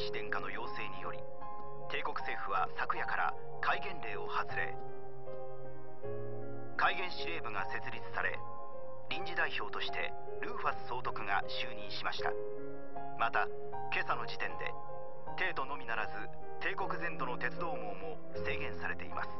子殿下の要請により、帝国政府は昨夜から戒厳令を発令。戒厳司令部が設立され、臨時代表としてルーファス総督が就任しました。また今朝の時点で帝都のみならず帝国全土の鉄道網も制限されています。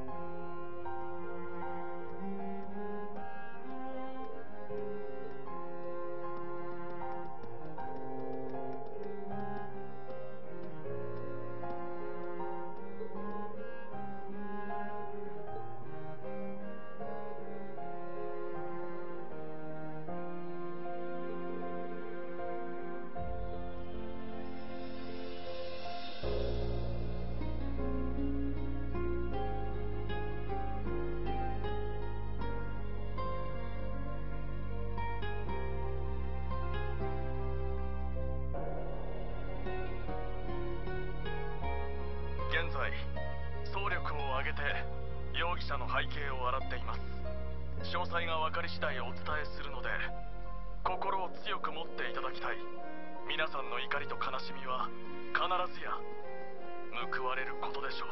現在総力を挙げて容疑者の背景を洗っています。詳細が分かり次第お伝えするので、心を強く持っていただきたい。皆さんの怒りと悲しみは必ずや報われることでしょう。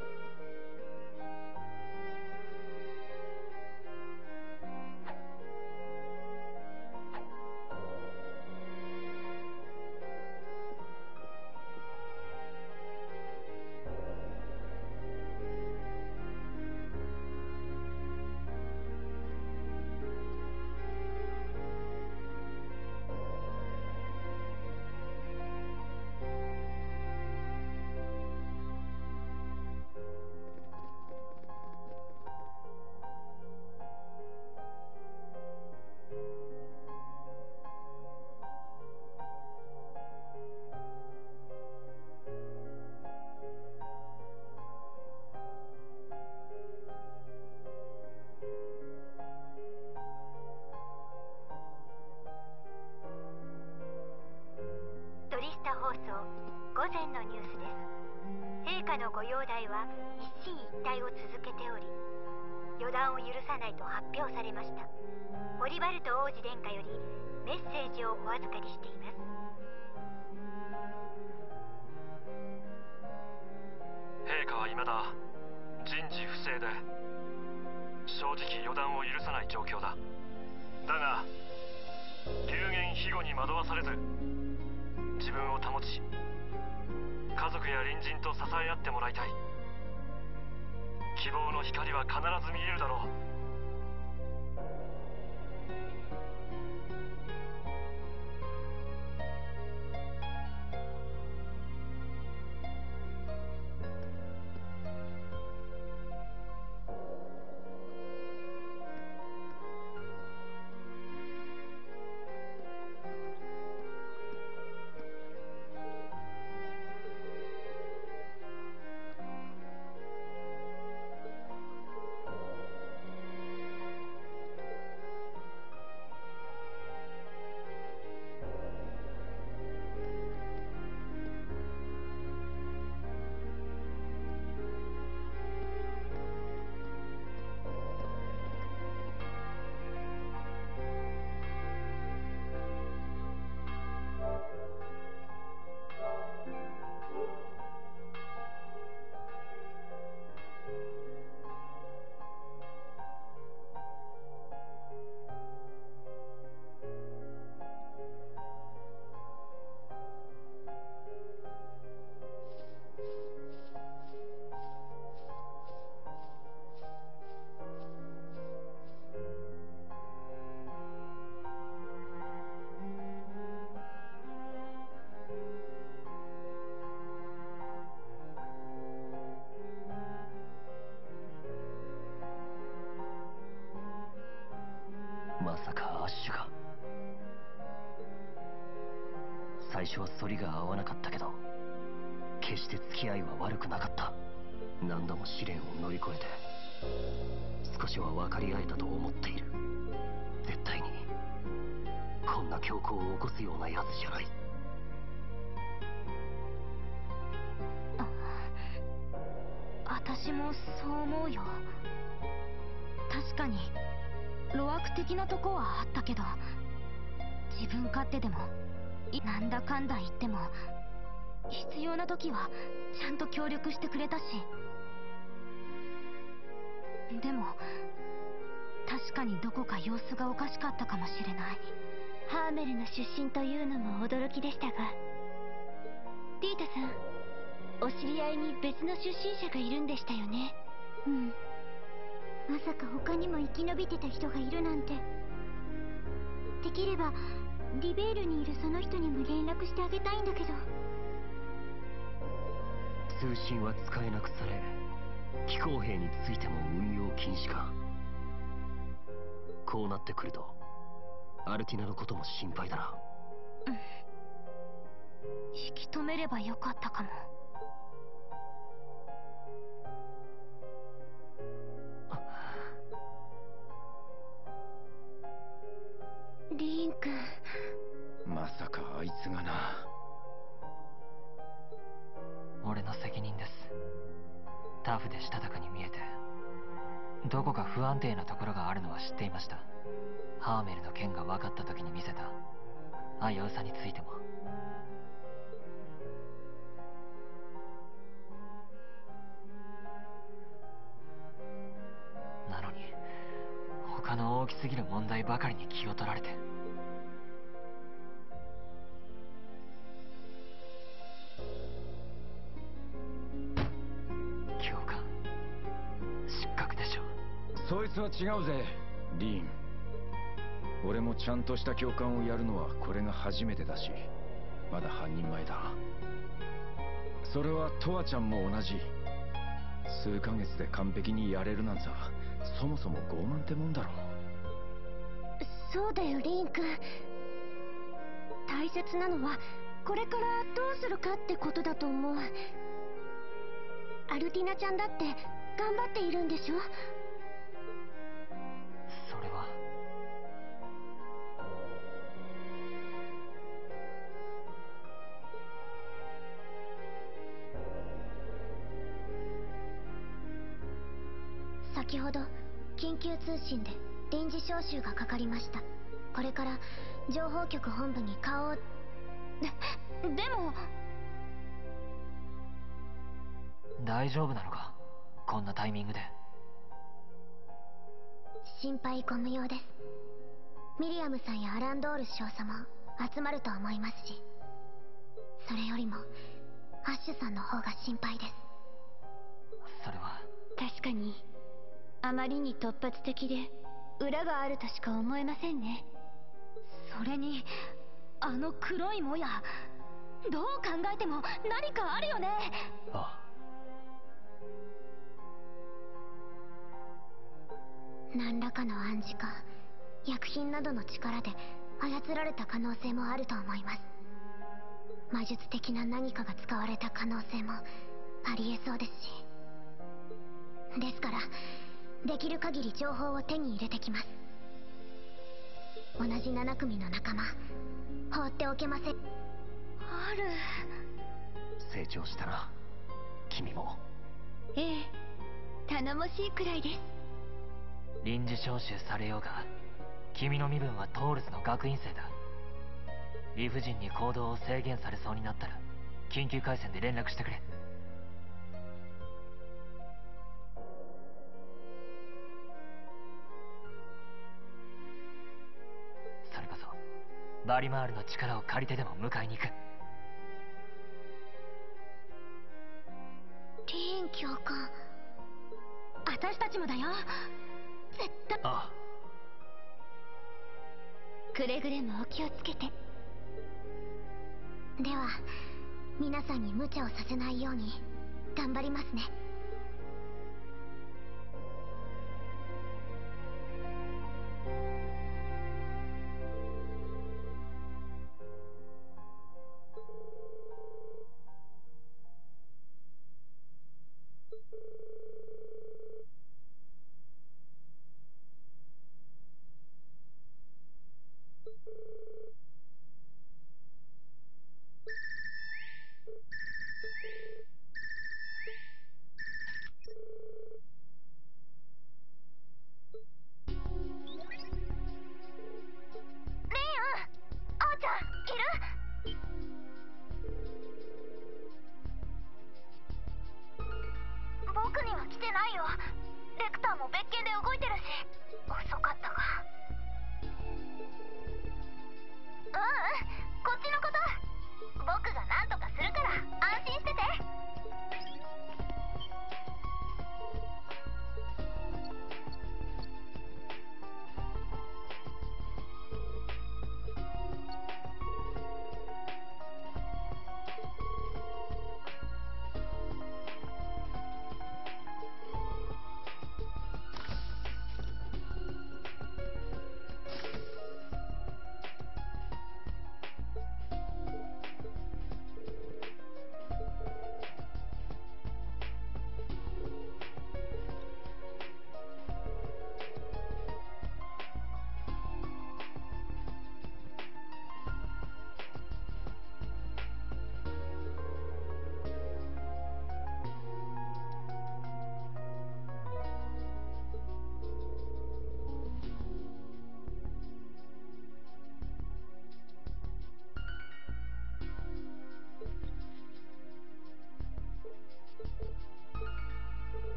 トリスタ放送午前のニュースです。陛下のご容体は一進一退を続けており、予断を許さないと発表されました。オリバルト王子殿下よりメッセージをお預かりしています。 陛下は未だ人事不正で正直予断を許さない状況だ。だが流言飛語に惑わされず自分を保ち、家族や隣人と支え合ってもらいたい。希望の光は必ず見えるだろう。 まさかアッシュが。最初は反りが合わなかったけど、決して付き合いは悪くなかった。何度も試練を乗り越えて少しは分かり合えたと思っている。絶対にこんな強行を起こすようなやつじゃない。 私もそう思うよ。確かに路悪的なとこはあったけど、自分勝手でもなんだかんだ言っても必要な時はちゃんと協力してくれたし。でも確かにどこか様子がおかしかったかもしれない。 ハーメルの出身というのも驚きでしたが、ピータさん、お知り合いに別の出身者がいるんでしたよね。うん。まさか他にも生き延びてた人がいるなんて。できればリベールにいるその人にも連絡してあげたいんだけど。 通信は使えなくされ、飛行兵についても運用禁止か。こうなってくるとアルティナのことも心配だな。 引き止めればよかったかも。 リーン君。 まさかあいつがな。 俺の責任です。タフでしたたかに見えて、どこか不安定なところがあるのは知っていました。ハーメルの件が分かった時に見せた危うさについても。なのに他の大きすぎる問題ばかりに気を取られて。教官、失格でしょ。 そいつは違うぜ、リーン。俺もちゃんとした教官をやるのはこれが初めてだし、まだ半人前だ。それはトワちゃんも同じ。数ヶ月で完璧にやれるなんざそもそも傲慢ってもんだろ。 そうだよ、リーン君。大切なのはこれからどうするかってことだと思う。アルティナちゃんだって頑張っているんでしょ。 それは。 先ほど緊急通信で臨時招集がかかりました。これから情報局本部に顔を。でも大丈夫なのか、こんなタイミングで。 心配ご無用です。ミリアムさんやアランドール少佐も集まると思いますし、それよりもアッシュさんの方が心配です。 それは。 確かにあまりに突発的で裏があるとしか思えませんね。 それにあの黒いもや、どう考えても何かあるよね。 ああ。 何らかの暗示か薬品などの力で操られた可能性もあると思います。魔術的な何かが使われた可能性もありえそうですし。ですからできる限り情報を手に入れてきます。同じ7組の仲間放っておけません。 ある。 成長したな、君も。 ええ、頼もしいくらいです。 臨時招集されようが、君の身分はトールスの学院生だ。理不尽に行動を制限されそうになったら緊急回線で連絡してくれ。それこそバリマールの力を借りてでも迎えに行く。 リーン教官。 私たちもだよ、絶対。 ああ。 くれぐれもお気をつけて。では皆さんに無茶をさせないように頑張りますね。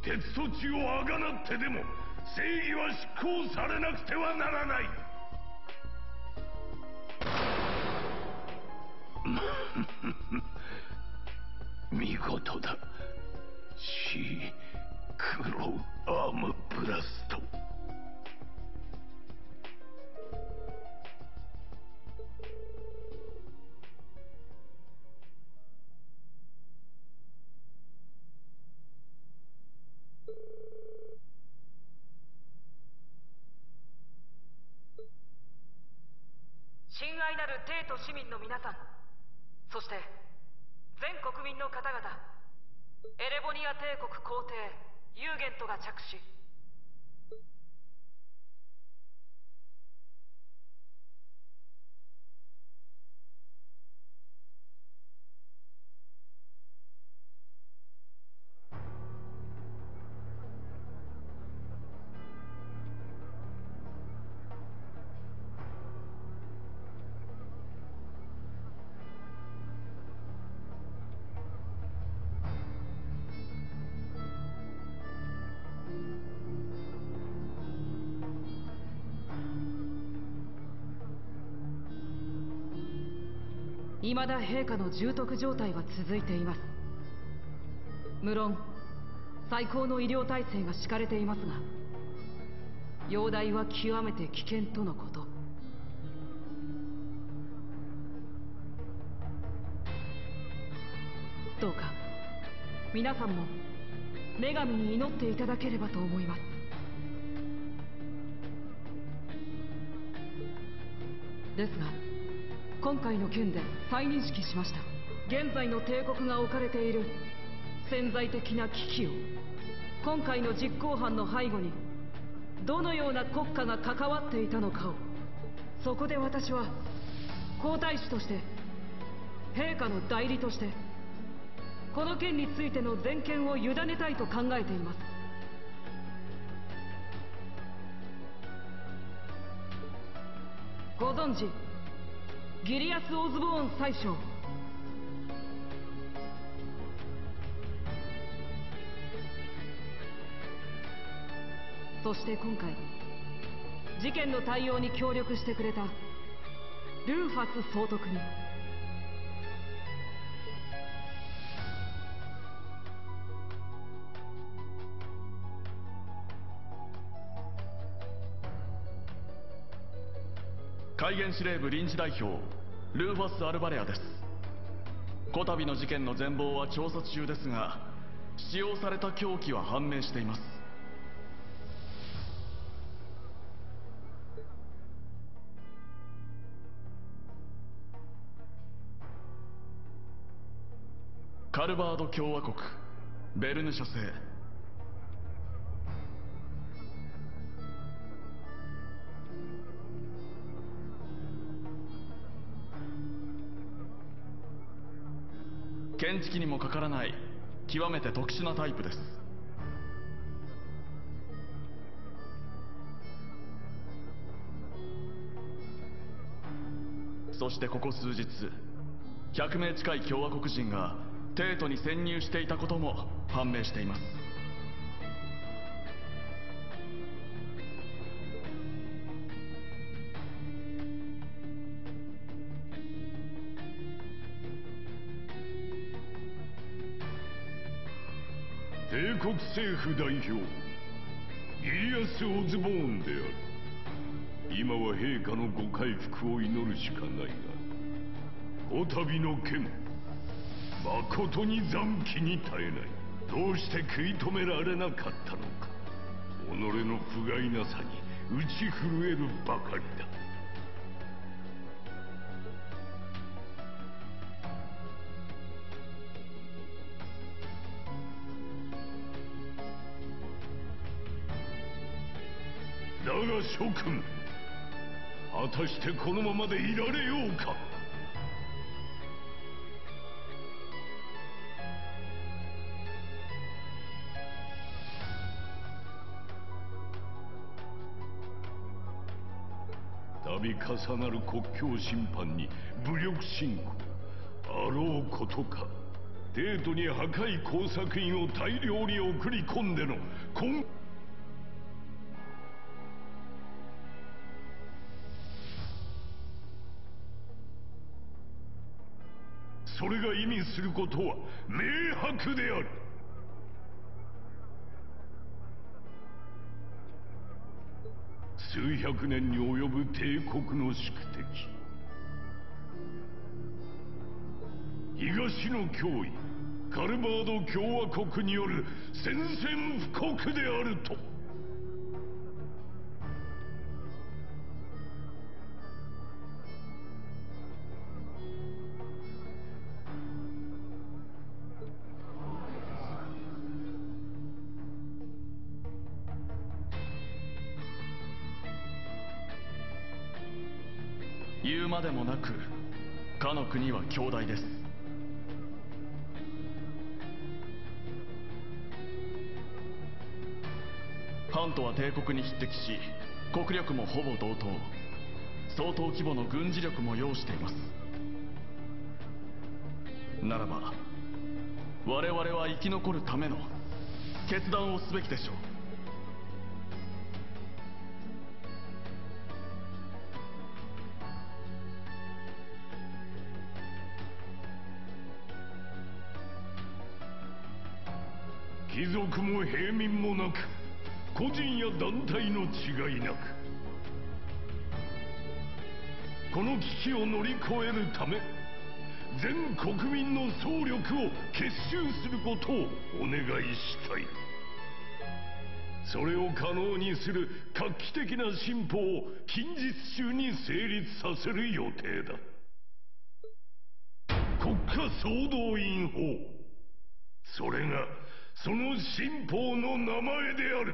鉄措置をあがなってでも正義は執行されなくてはならない。見事だ。シクロアームブラスト。 親愛なる帝都市民の皆さん、そして全国民の方々、エレボニア帝国皇帝ユーゲントが着手。未だ陛下の重篤状態は続いています。無論最高の医療体制が敷かれていますが、容体は極めて危険とのこと。どうか皆さんも女神に祈っていただければと思います。ですが今回の件で再認識しました。現在の帝国が置かれている潜在的な危機を、今回の実行犯の背後にどのような国家が関わっていたのかを、そこで私は皇太子として陛下の代理としてこの件についての全権を委ねたいと考えています。ご存知ギリアス・オズボーン宰相、そして今回事件の対応に協力してくれたルーファス総督に、 戒厳司令部臨時代表ルーファス・アルバレアです。こたびの事件の全貌は調査中ですが、使用された凶器は判明しています。カルバード共和国ベルヌ社製。検知器にもかからない極めて特殊なタイプです。そしてここ数日100名近い共和国人が帝都に潜入していたことも判明しています。 帝国政府代表ギリアス・オズボーンである。今は陛下のご回復を祈るしかないが、こたびの件誠に残機に耐えない。どうして食い止められなかったのか。己の不甲斐なさに打ち震えるばかりだ。だが諸君、果たしてこのままでいられようか。度重なる国境侵犯に武力侵攻、あろうことか。 帝都に破壊工作員を大量に送り込んでのそれが意味することは明白である。数百年に及ぶ帝国の宿敵、東の脅威カルバード共和国による宣戦布告であると。 言うまでもなくかの国は強大です。ハントは帝国に匹敵し国力もほぼ同等、相当規模の軍事力も要しています。ならば我々は生き残るための決断をすべきでしょう。 貴族も平民もなく個人や団体の違いなく、この危機を乗り越えるため全国民の総力を結集することをお願いしたい。それを可能にする画期的な進歩を近日中に成立させる予定だ。国家総動員法、それがその新法の名前である。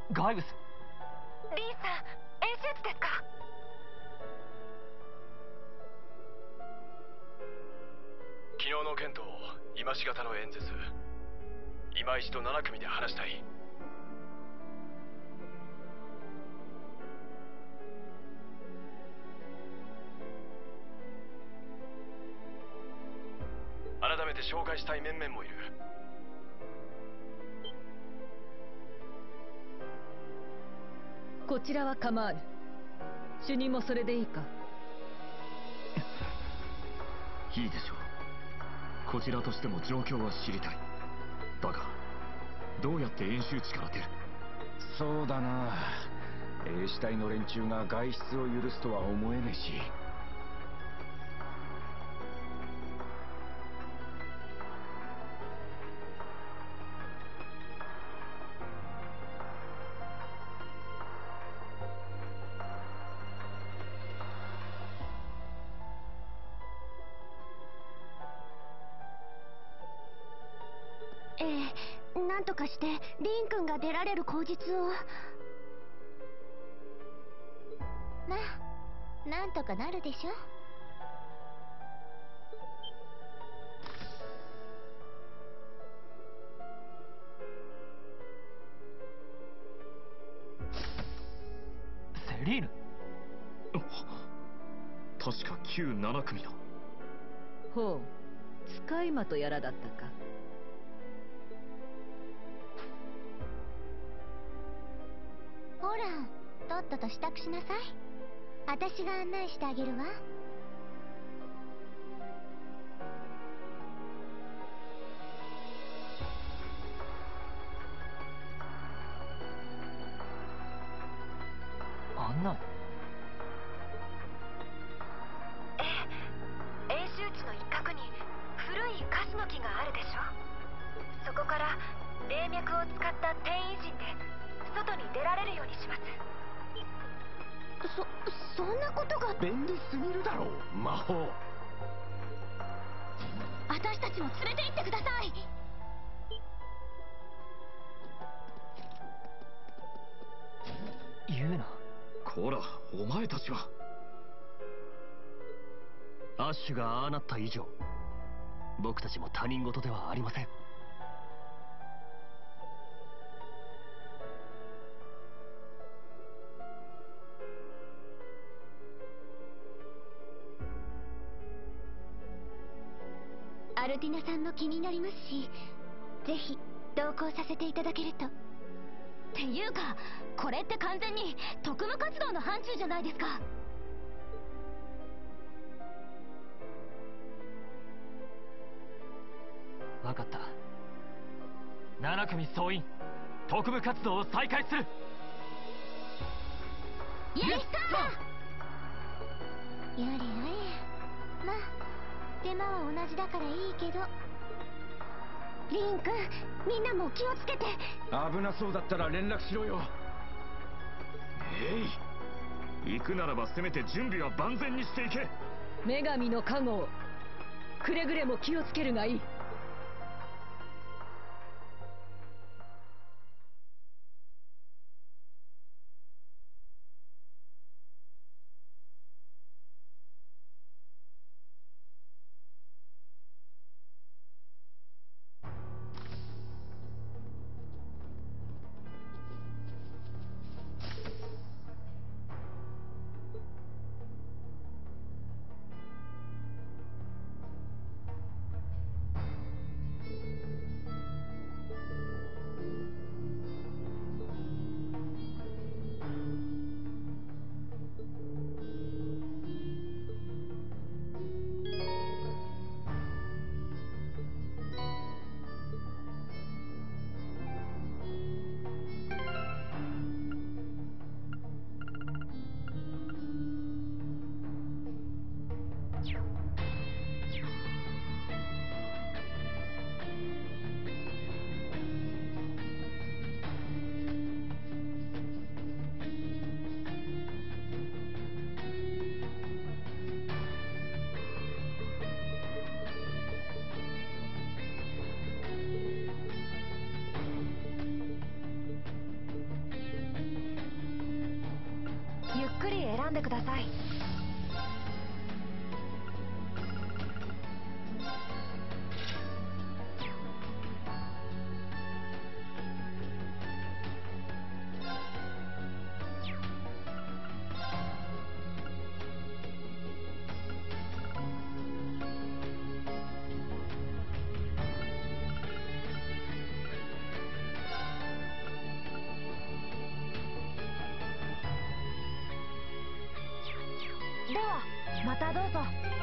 ガイブス。 リンさん、演習地ですか？ 昨日の件と今しがたの演説、今一度7組で話したい。改めて紹介したい面々もいる。 こちらは構わぬ。主任もそれでいいか？ いいでしょう。こちらとしても状況は知りたい。だがどうやって演習地から出る？ そうだな、A 死体の連中が外出を許すとは思えねえし。 なんとかしてリン君が出られる口実を。まあなんとかなるでしょ。 セリーヌ。 確か旧7組だ。 ほう、使い魔とやらだったか。 ほら、とっとと支度しなさい。私が案内してあげるわ。 案内？ ええ、演習地の一角に古いカシの木があるでしょ。そこから霊脈を使った転移陣で外に出られるようにします。 そんなことが。 便利すぎるだろう、魔法。 私たちも連れて行ってください。 言うな。 こら、お前たちは。アッシュがああなった以上、僕たちも他人事ではありません。 アルティナさんも気になりますし、ぜひ同行させていただけると。っていうか、これって完全に特務活動の範疇じゃないですか。 分かった。7組総員、特務活動を再開する。 やりさー。やれやれ。まあ手間は同じだからいいけど。リン君、みんなも気をつけて。 危なそうだったら連絡しろよ。 行くならばせめて準備は万全にしていけ。 女神の加護、くれぐれも気をつけるがいい。 んでください。ではまたどうぞ。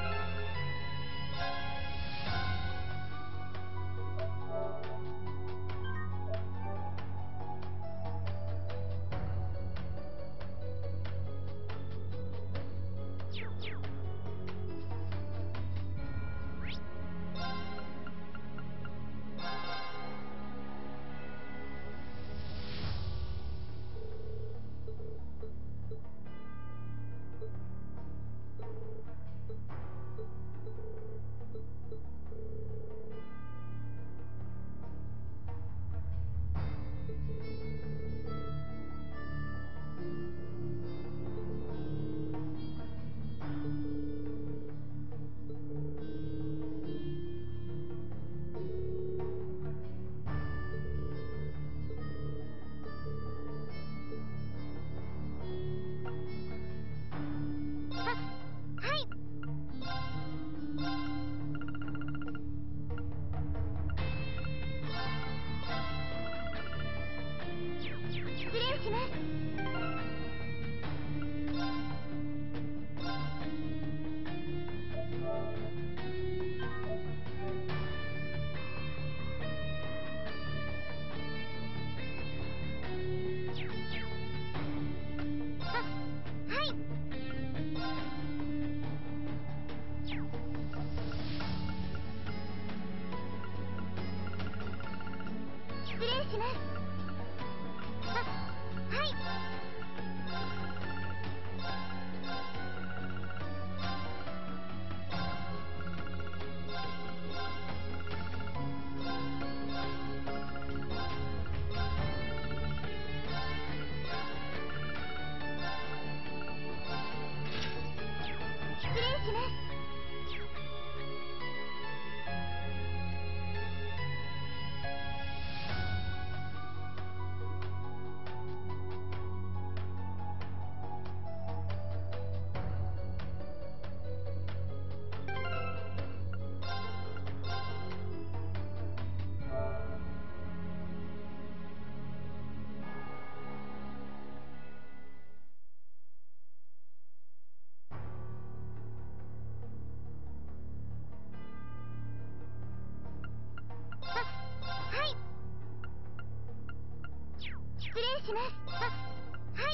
失礼します。はい。失礼します。はい。失礼します。はい。失礼します。はい。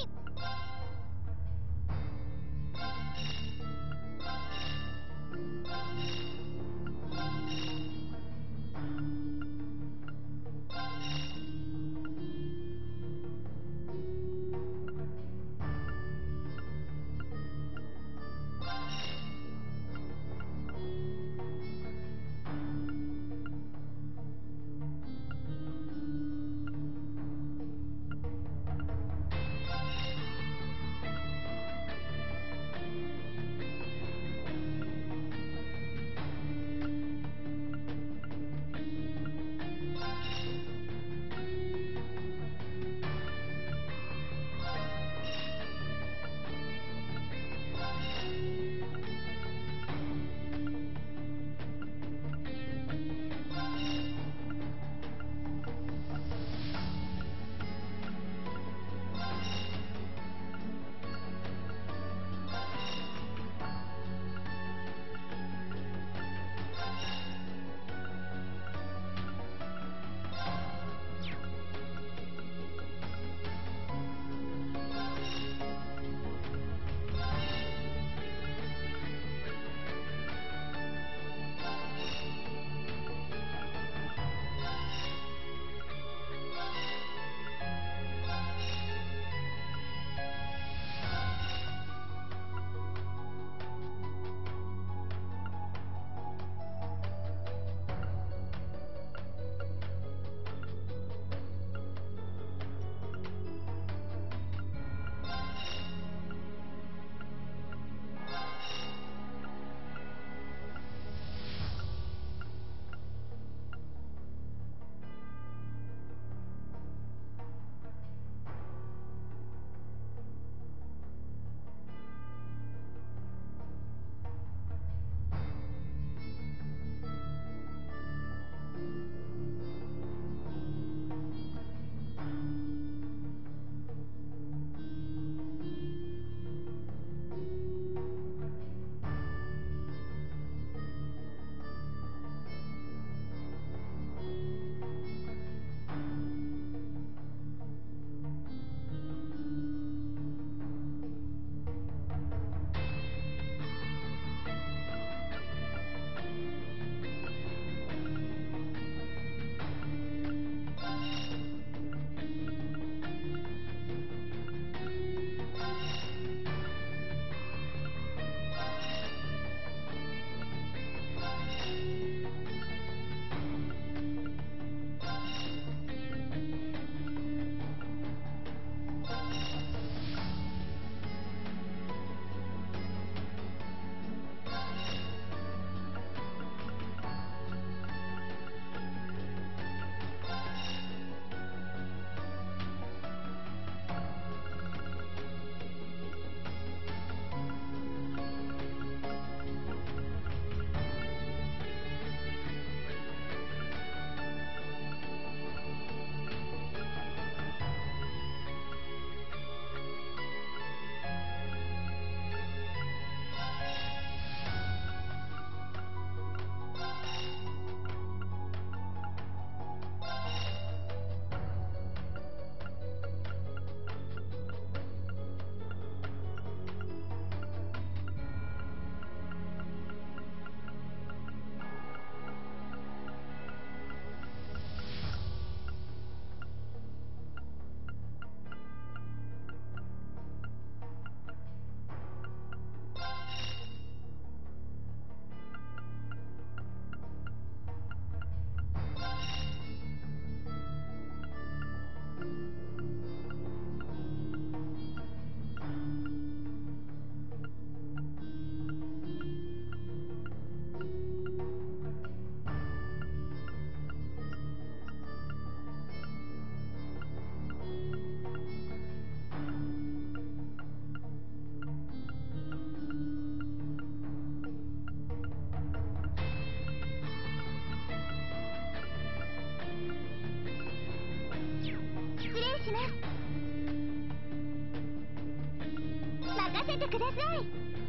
せてください。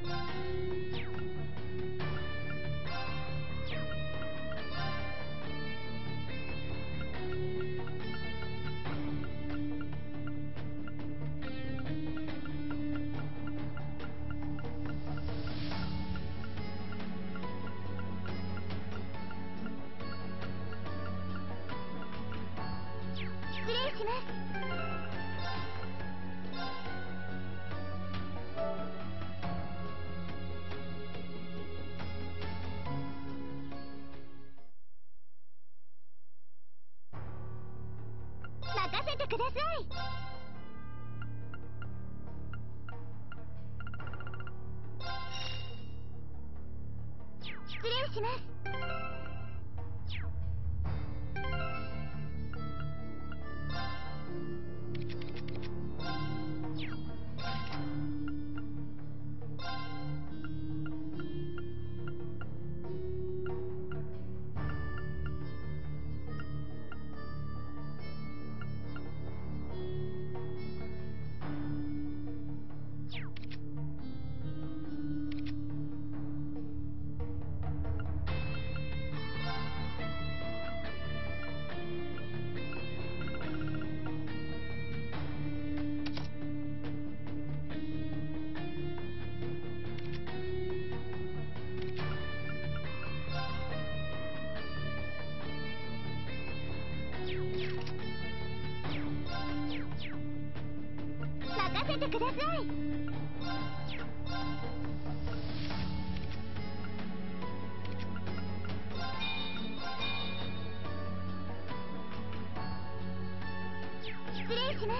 失礼します。任せてください。失礼します。任せてください。失礼します。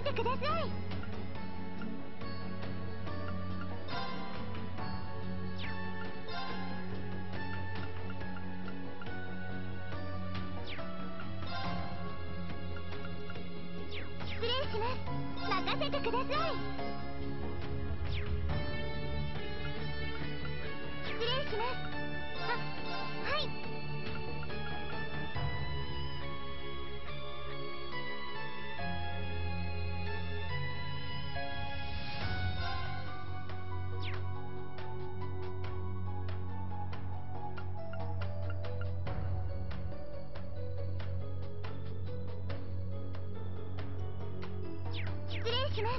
てください。失礼します。任せてください。失礼します。はい。失礼します。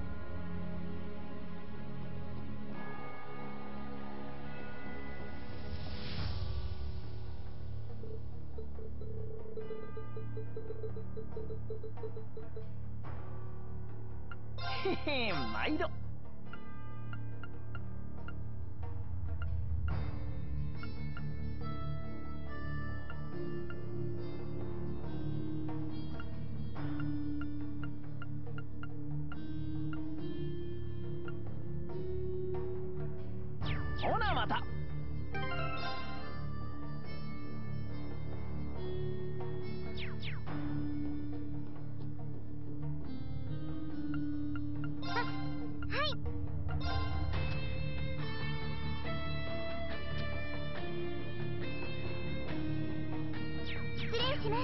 へへ、毎度。ほなまた。 はい。失礼します。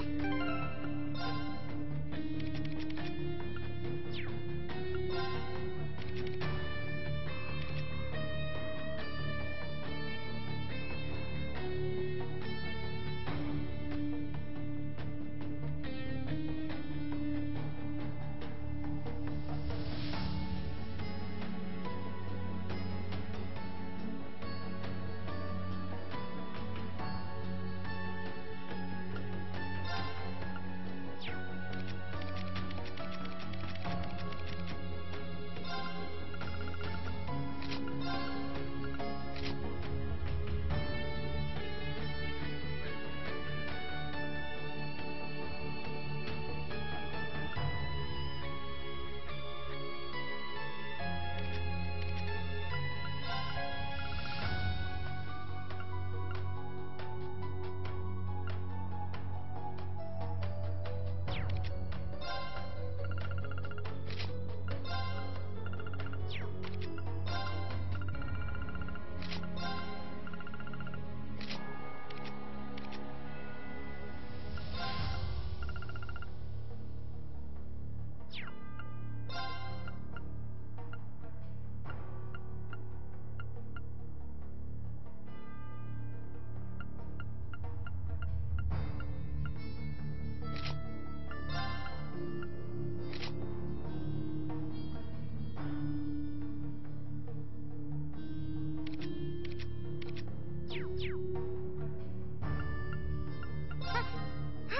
はい。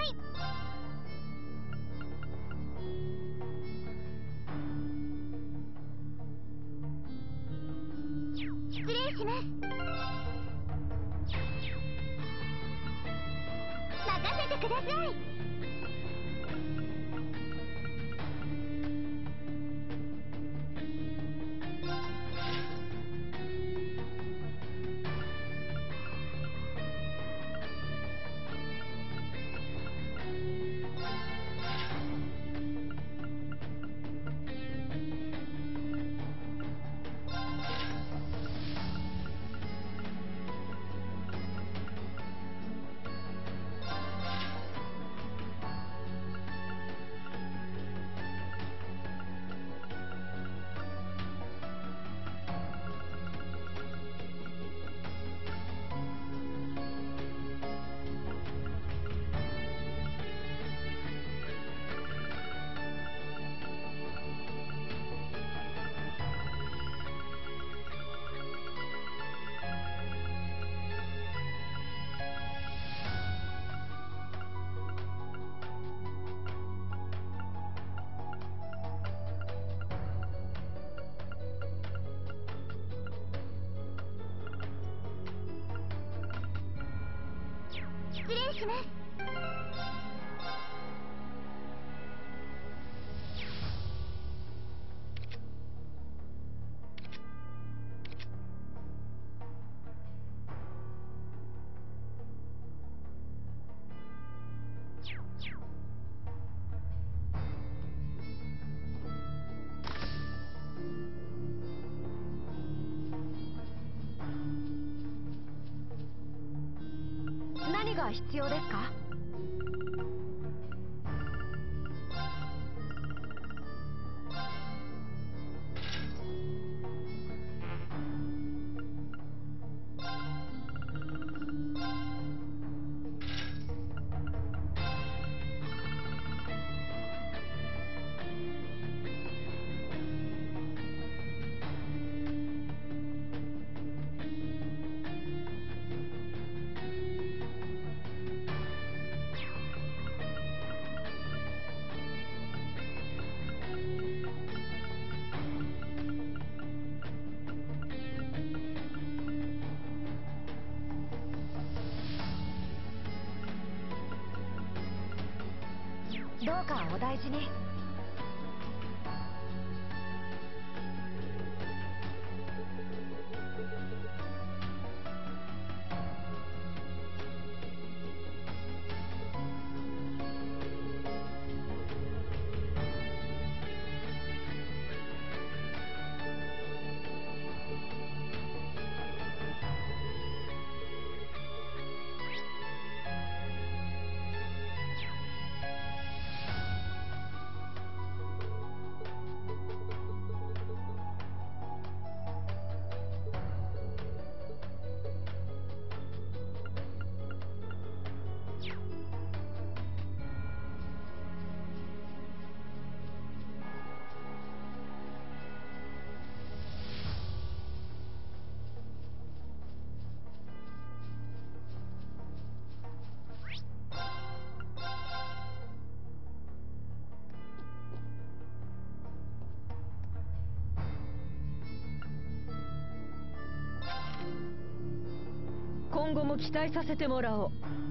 失礼します。任せてください。失礼します。 何が必要ですか？どうかお大事に。今後も期待させてもらおう。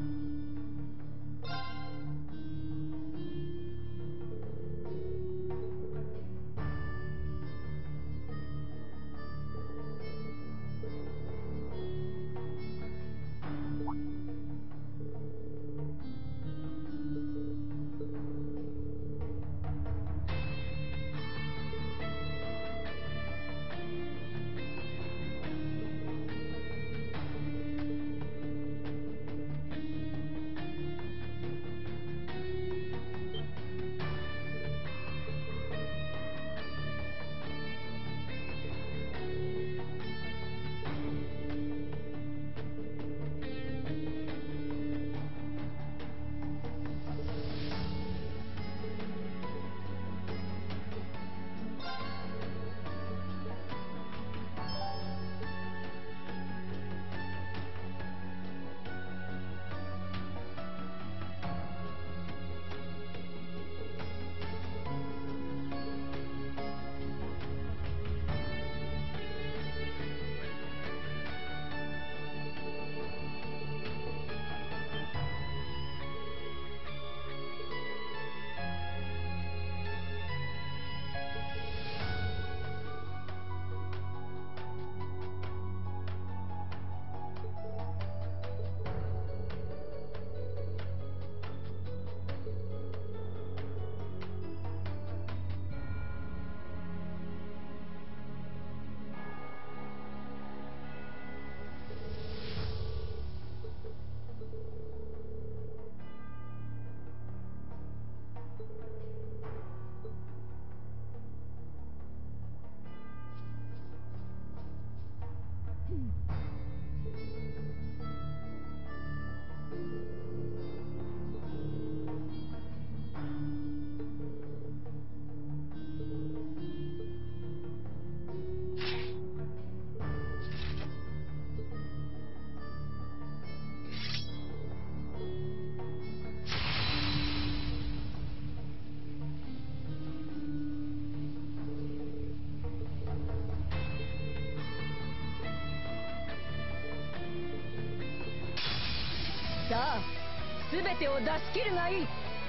さあ、全てを出し切るがいい。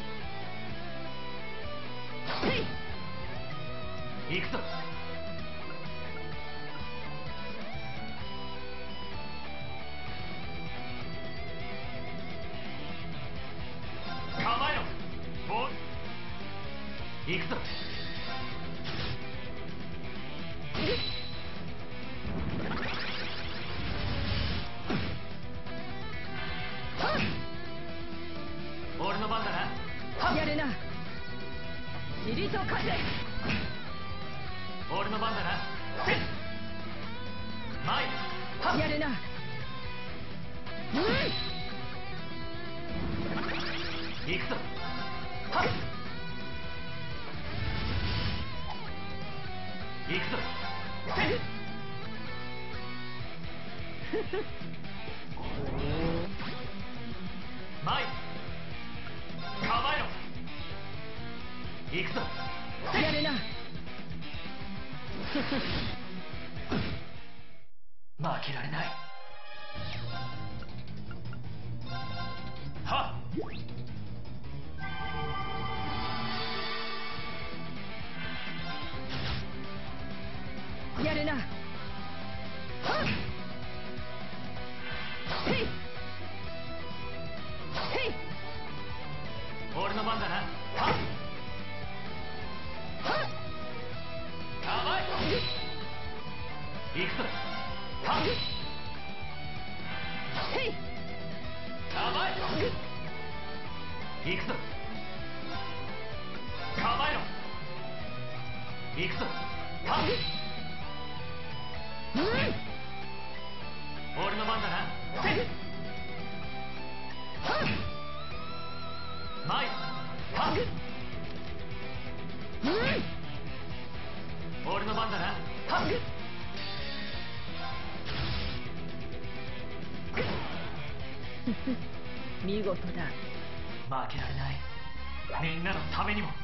行くぞ。構えろボール。行くぞ。 はっ塵と風。 俺の番だな。前やるな。 行くぞ。はっ行くぞ。前構えろ。行くぞ。 やるな。 負けられない。はっやるな。はっへいへい。 俺の番だな。はっはっ構え行くぞ。はっへい。 構え行くぞ。構えろ。行くぞ。はっ俺の番だな。前はっ俺の番だな。はっ見事だ。 負けられない。みんなのためにも。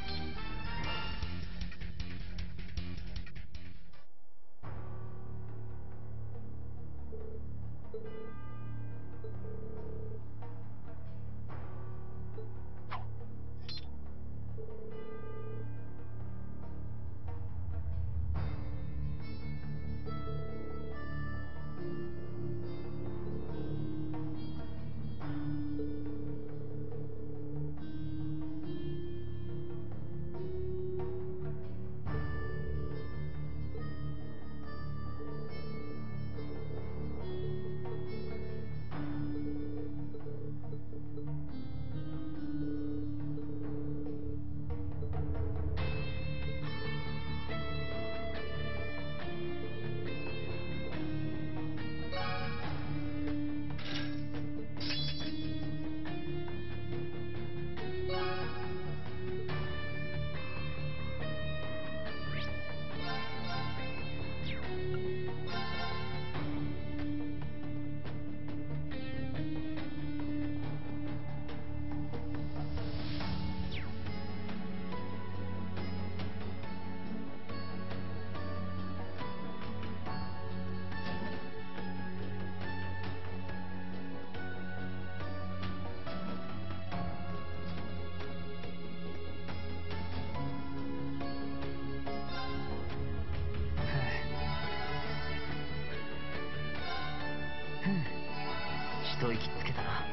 一息つけたな。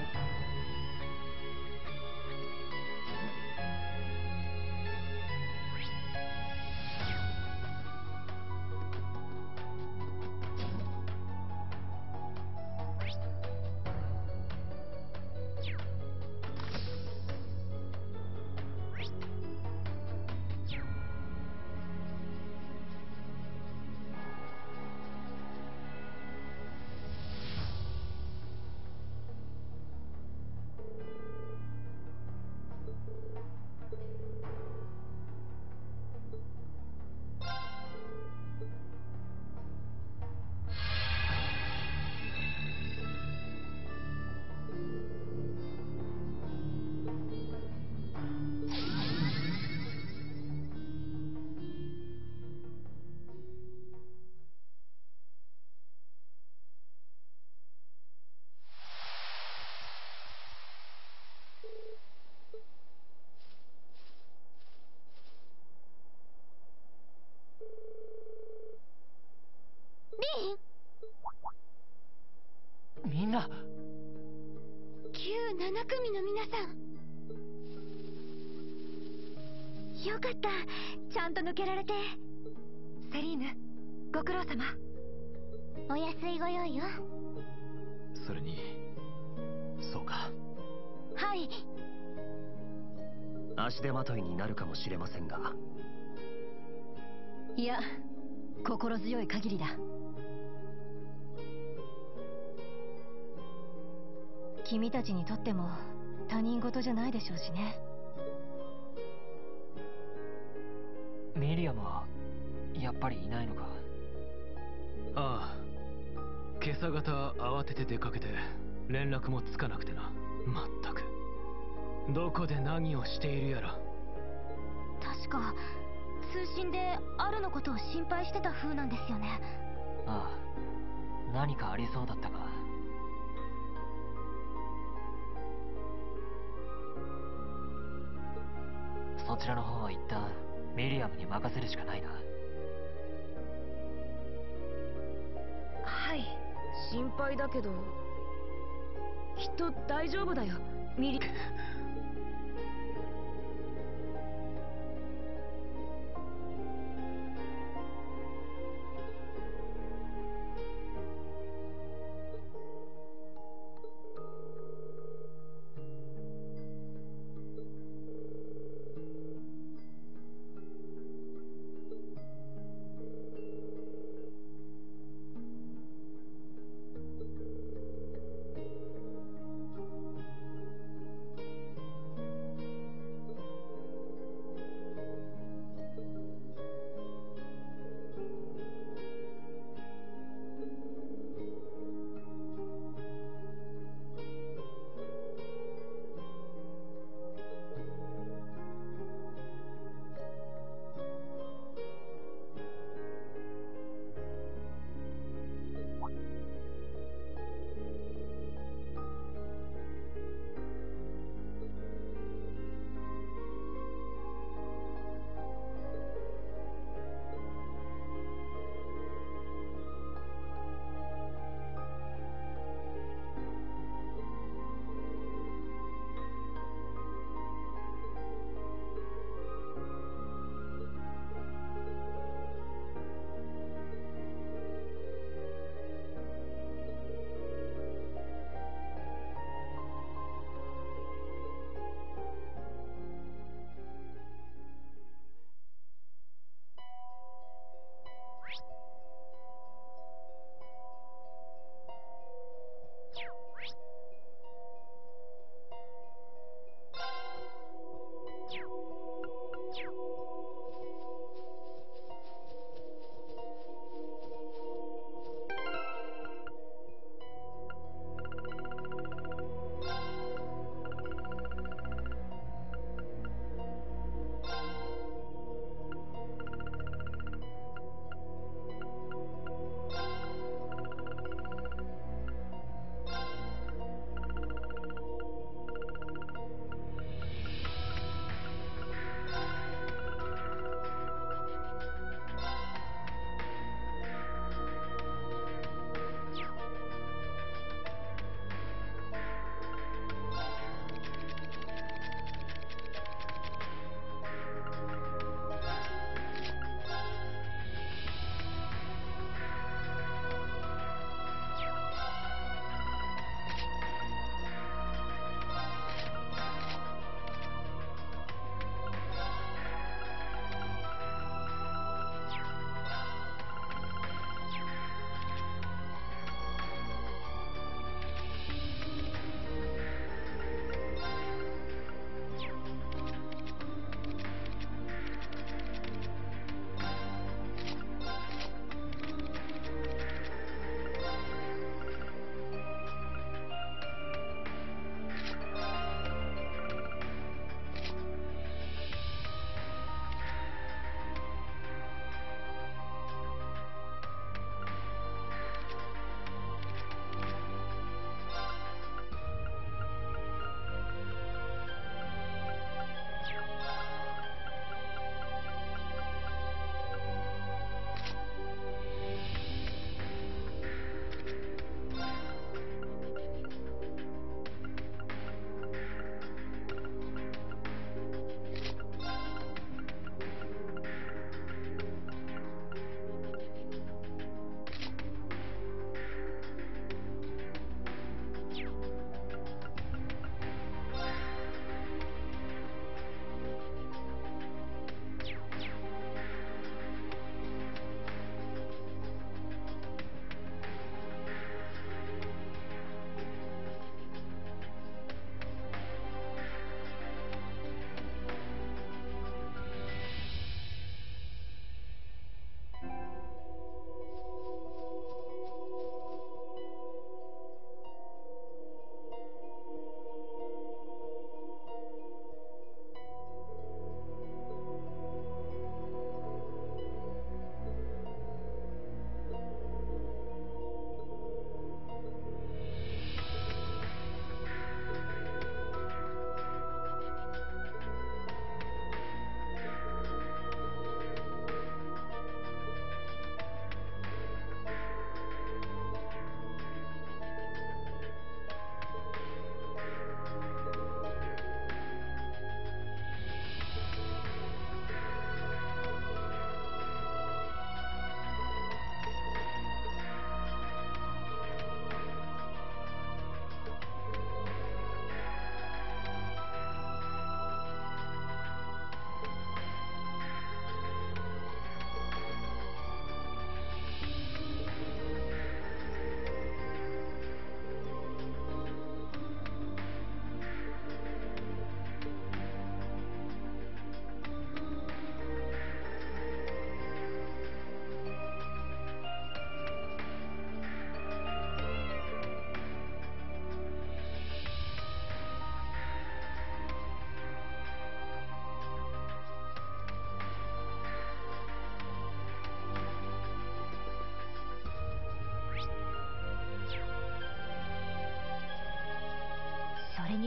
みんな。 旧7組の皆さん、よかった、ちゃんと抜けられて。セリーヌ、ご苦労様。お安いご用よ。 それにそうか。 はい。 足手まといになるかもしれませんが。 いや、心強い限りだ。君たちにとっても他人事じゃないでしょうしね。 ミリアムはやっぱりいないのか？ ああ、今朝方慌てて出かけて連絡もつかなくてな。まったくどこで何をしているやら。 確か通信でアルのことを心配してた風なんですよね。 ああ、何かありそうだったが。そちらの方は一旦ミリアムに任せるしかないな。 はい、心配だけどきっと大丈夫だよ、ミリ。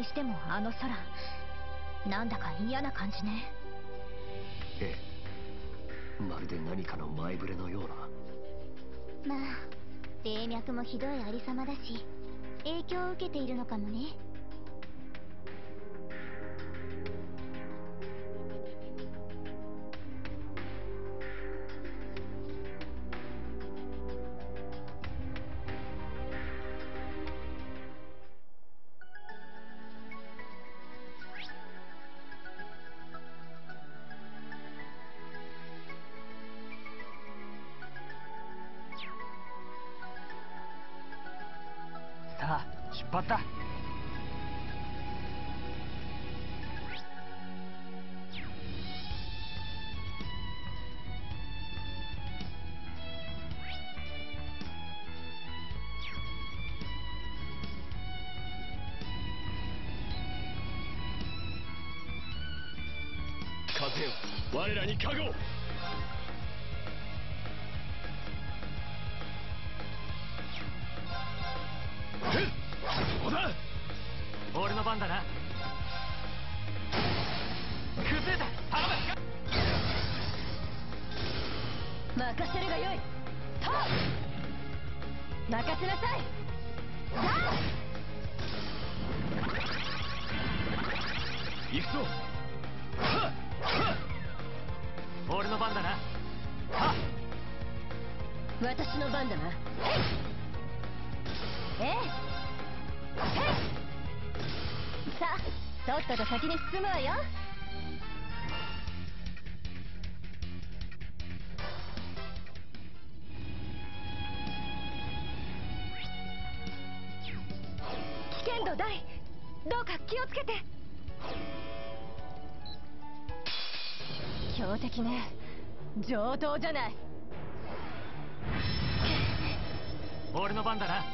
してもあの空、なんだか嫌な感じね。 ええ、まるで何かの前触れのような。 まあ霊脈もひどいありさまだし、影響を受けているのかもね。 さあ出発だ。 風よ、我らに加護。 そうだ、俺の番だな。崩れた、頼む。 任せるがよい。と任せなさい。さあ行くぞ。 俺の番だな。はっ、 私の番だな。ええ、さあとっとと先に進むわよ。危険度大、どうか気をつけて。強敵ね、上等じゃない。 俺の番だな。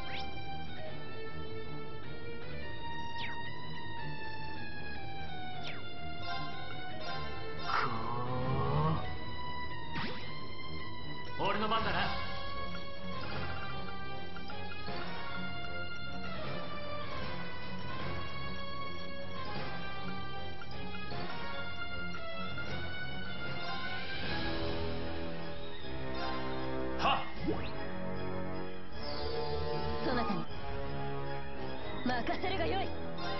俺の番だな。 はっ、 そなたに任せるがよい。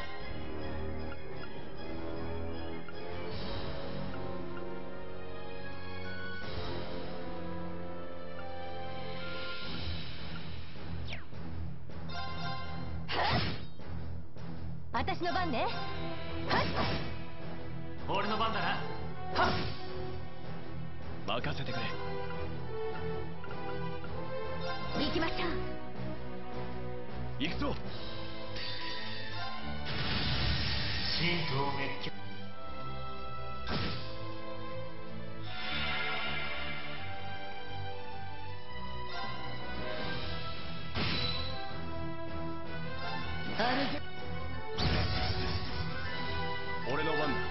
私の番ね。はっ、 俺の番だな。はっ、 任せてくれ。 行きましょう。 行くぞ。 神道滅却。 俺の番だ。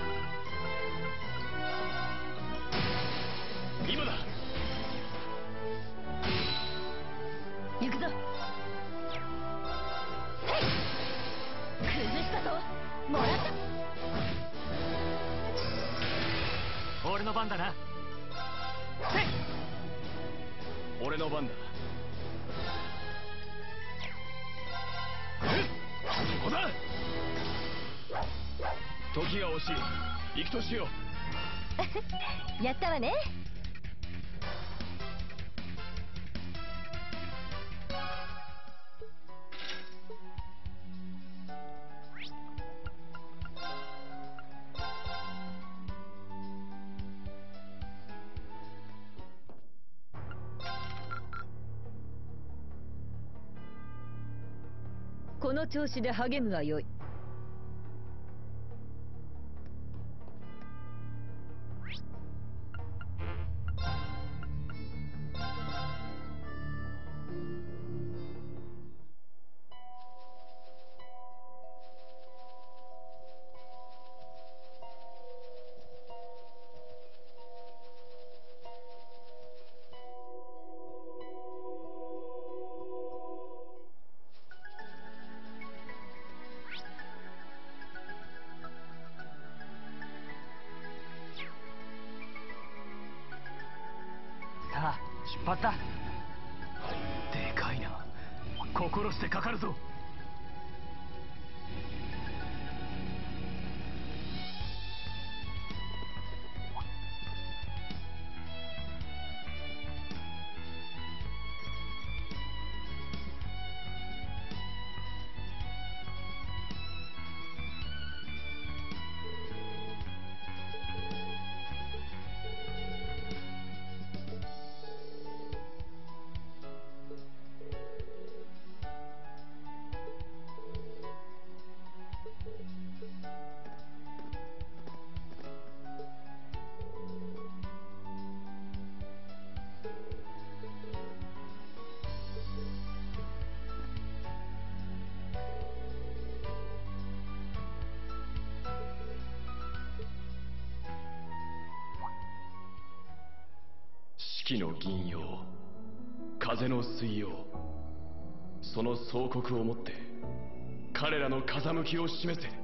今だ。 行くぞ。崩したぞ。もらった。 俺の番だな。 俺の番だ。ここだ。時が惜しい。行くとしよう。やったわね。この調子で励むがよい。 発だ。でかいな。心してかかるぞ。 四季の銀曜、風の水曜、その総国をもって彼らの風向きを示せ。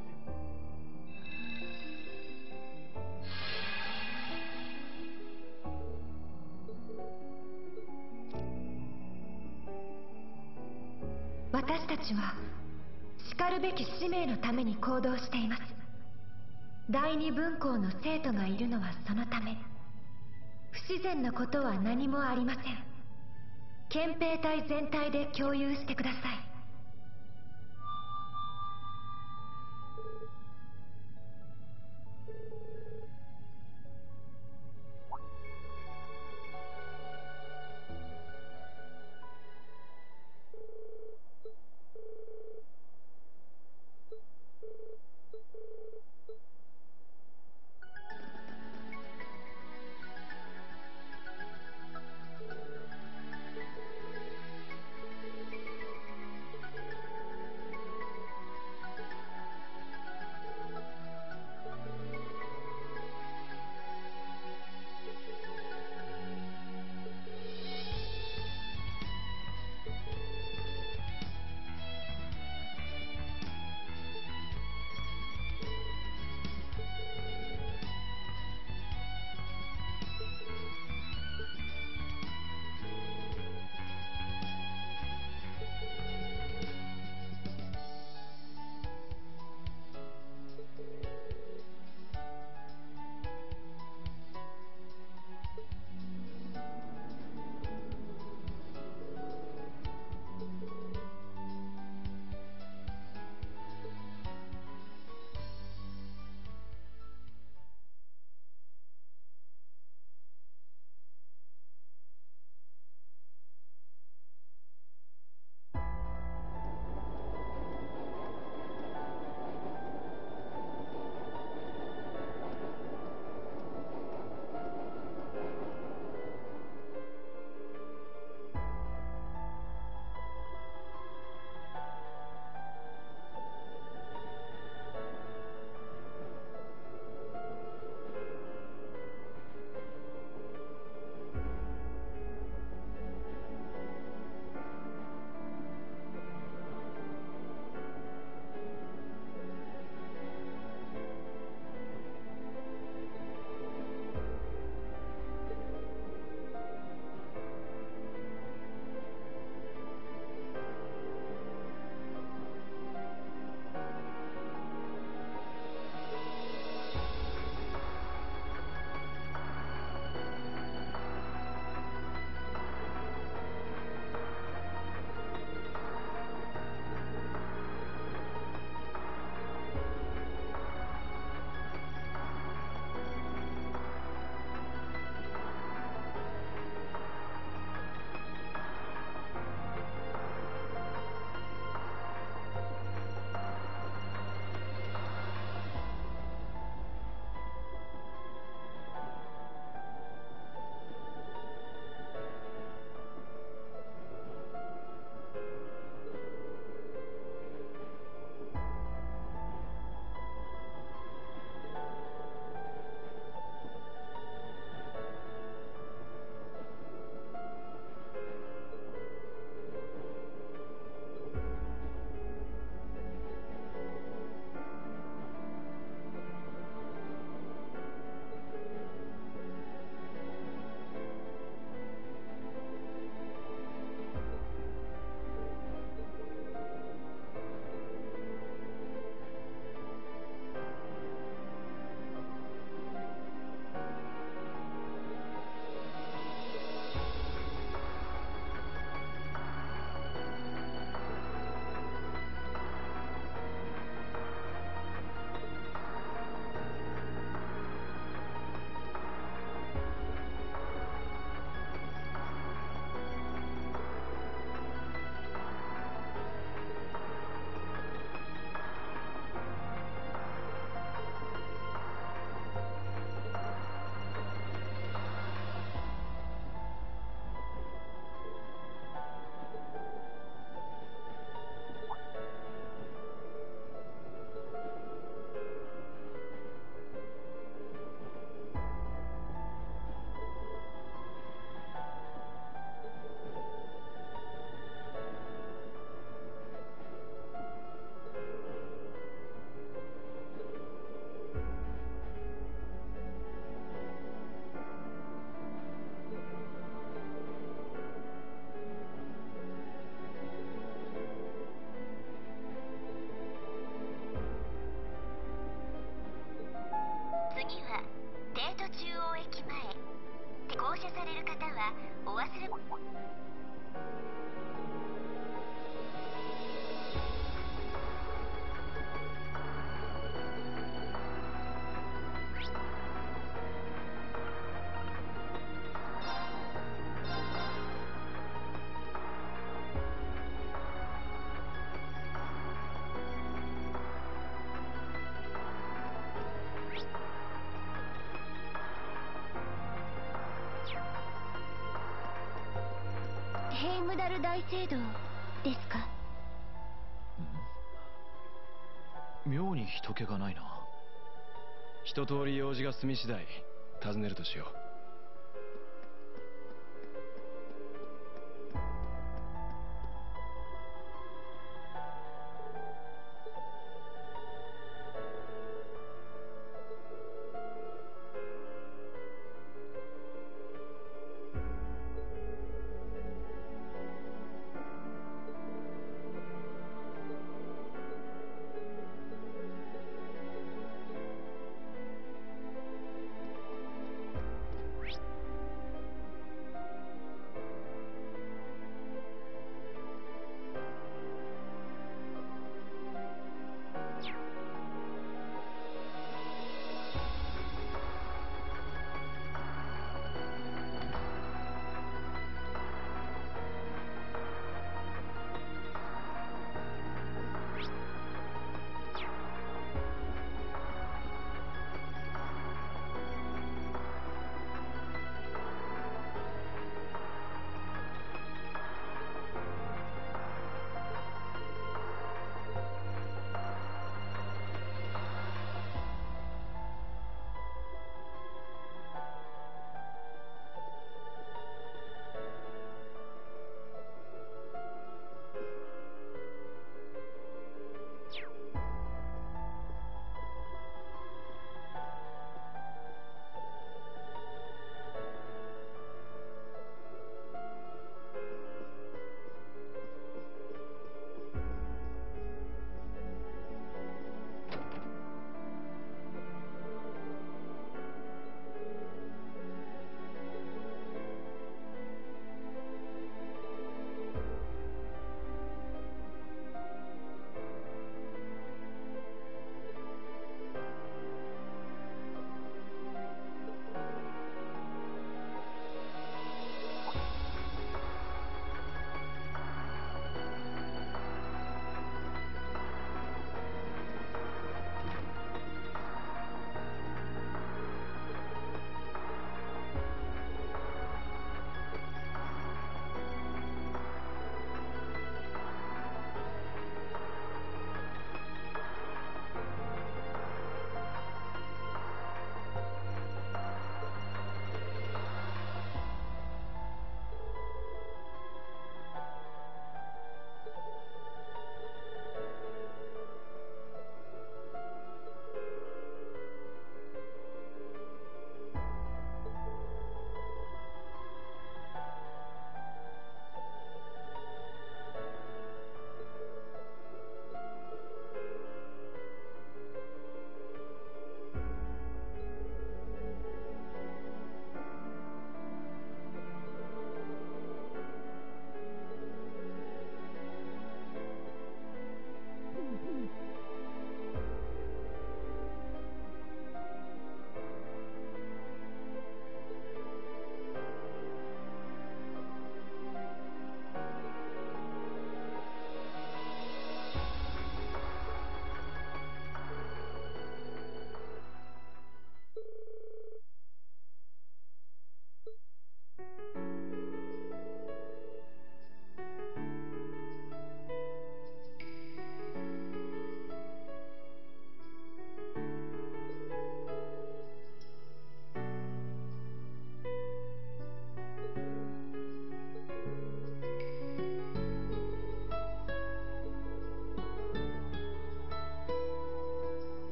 私たちはしかるべき使命のために行動しています。第二分校の生徒がいるのはそのため。不自然なことは何もありません。憲兵隊全体で共有してください。 車される方はお忘れ。 ヘイムダル大聖堂ですか？ 妙に人気がないな。一通り用事が済み次第訪ねるとしよう。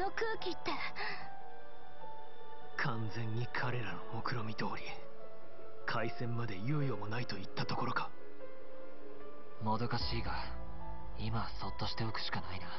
の空気って。 完全に彼らの目論見通り、開戦まで猶予もないといったところか。 もどかしいが今はそっとしておくしかないな。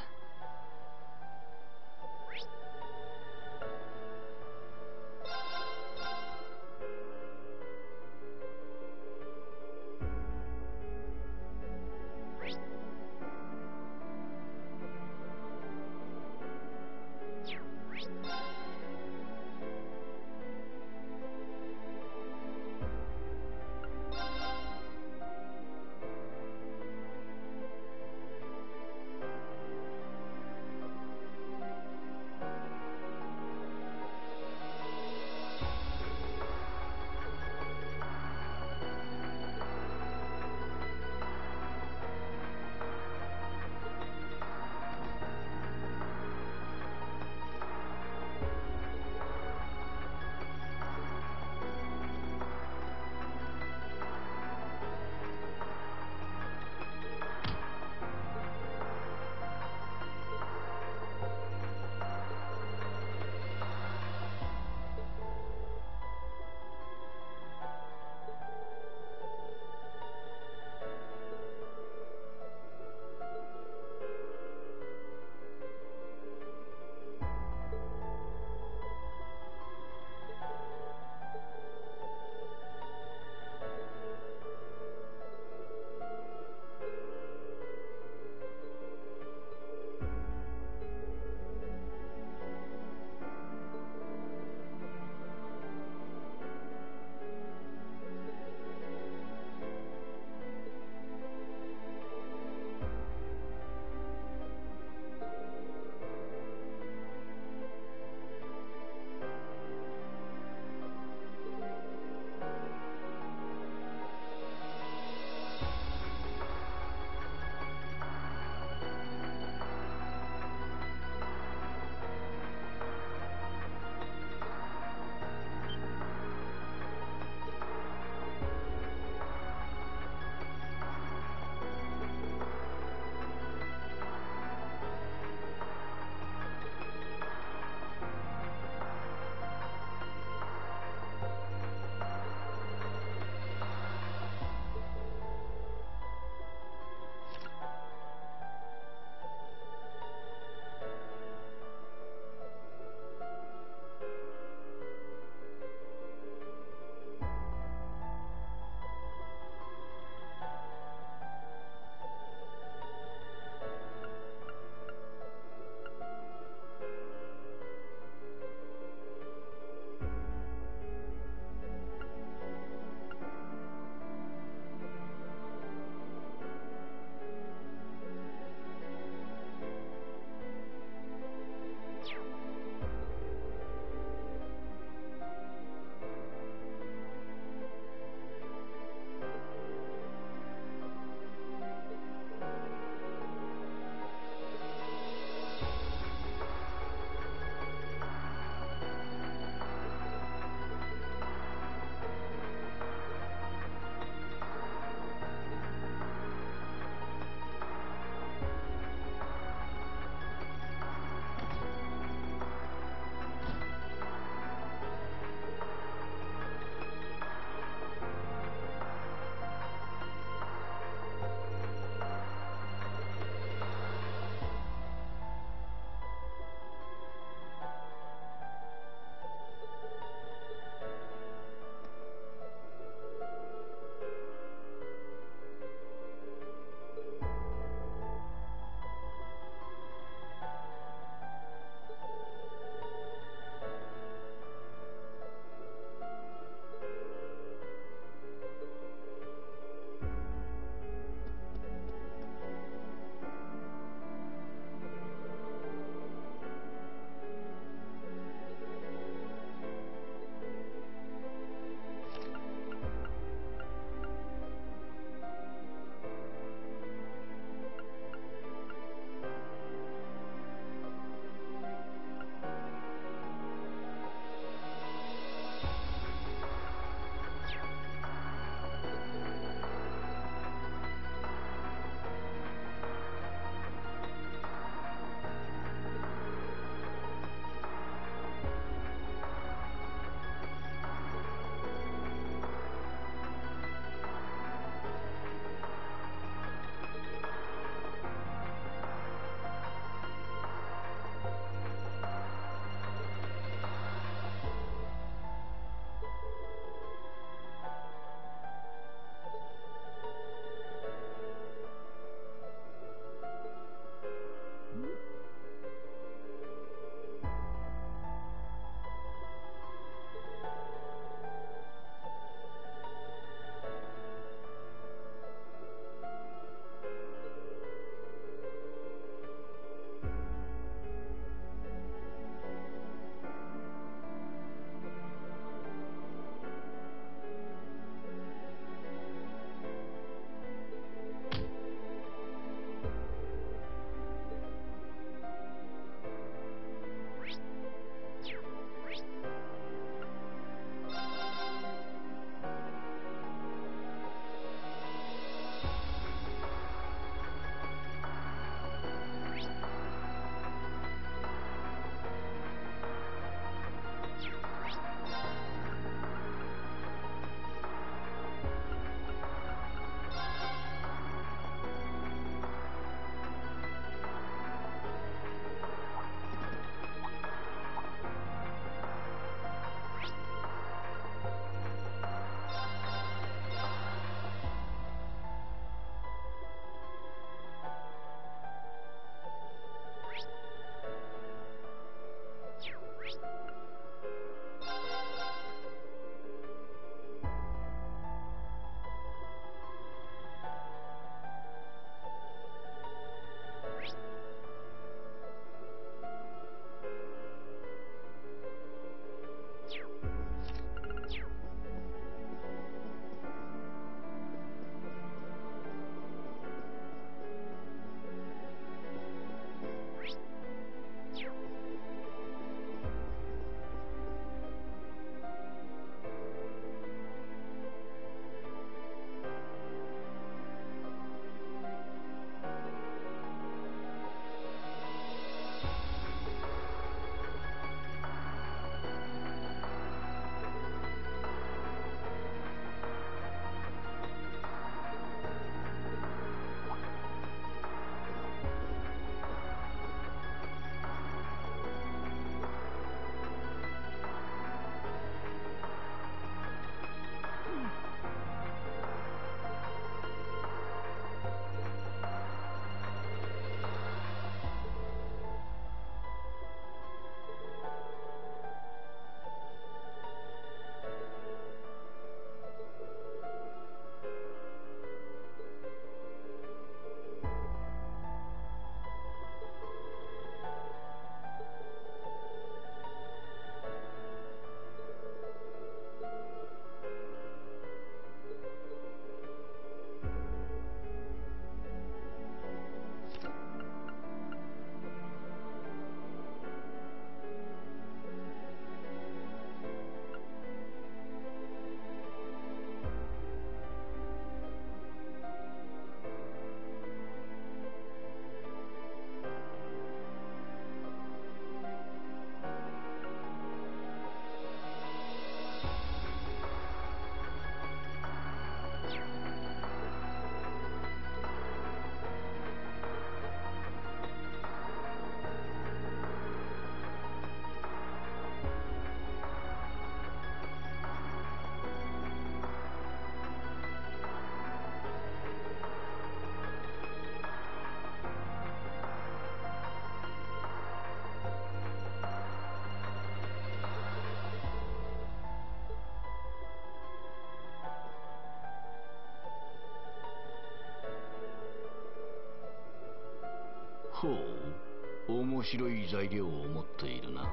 ほう、面白い材料を持っているな。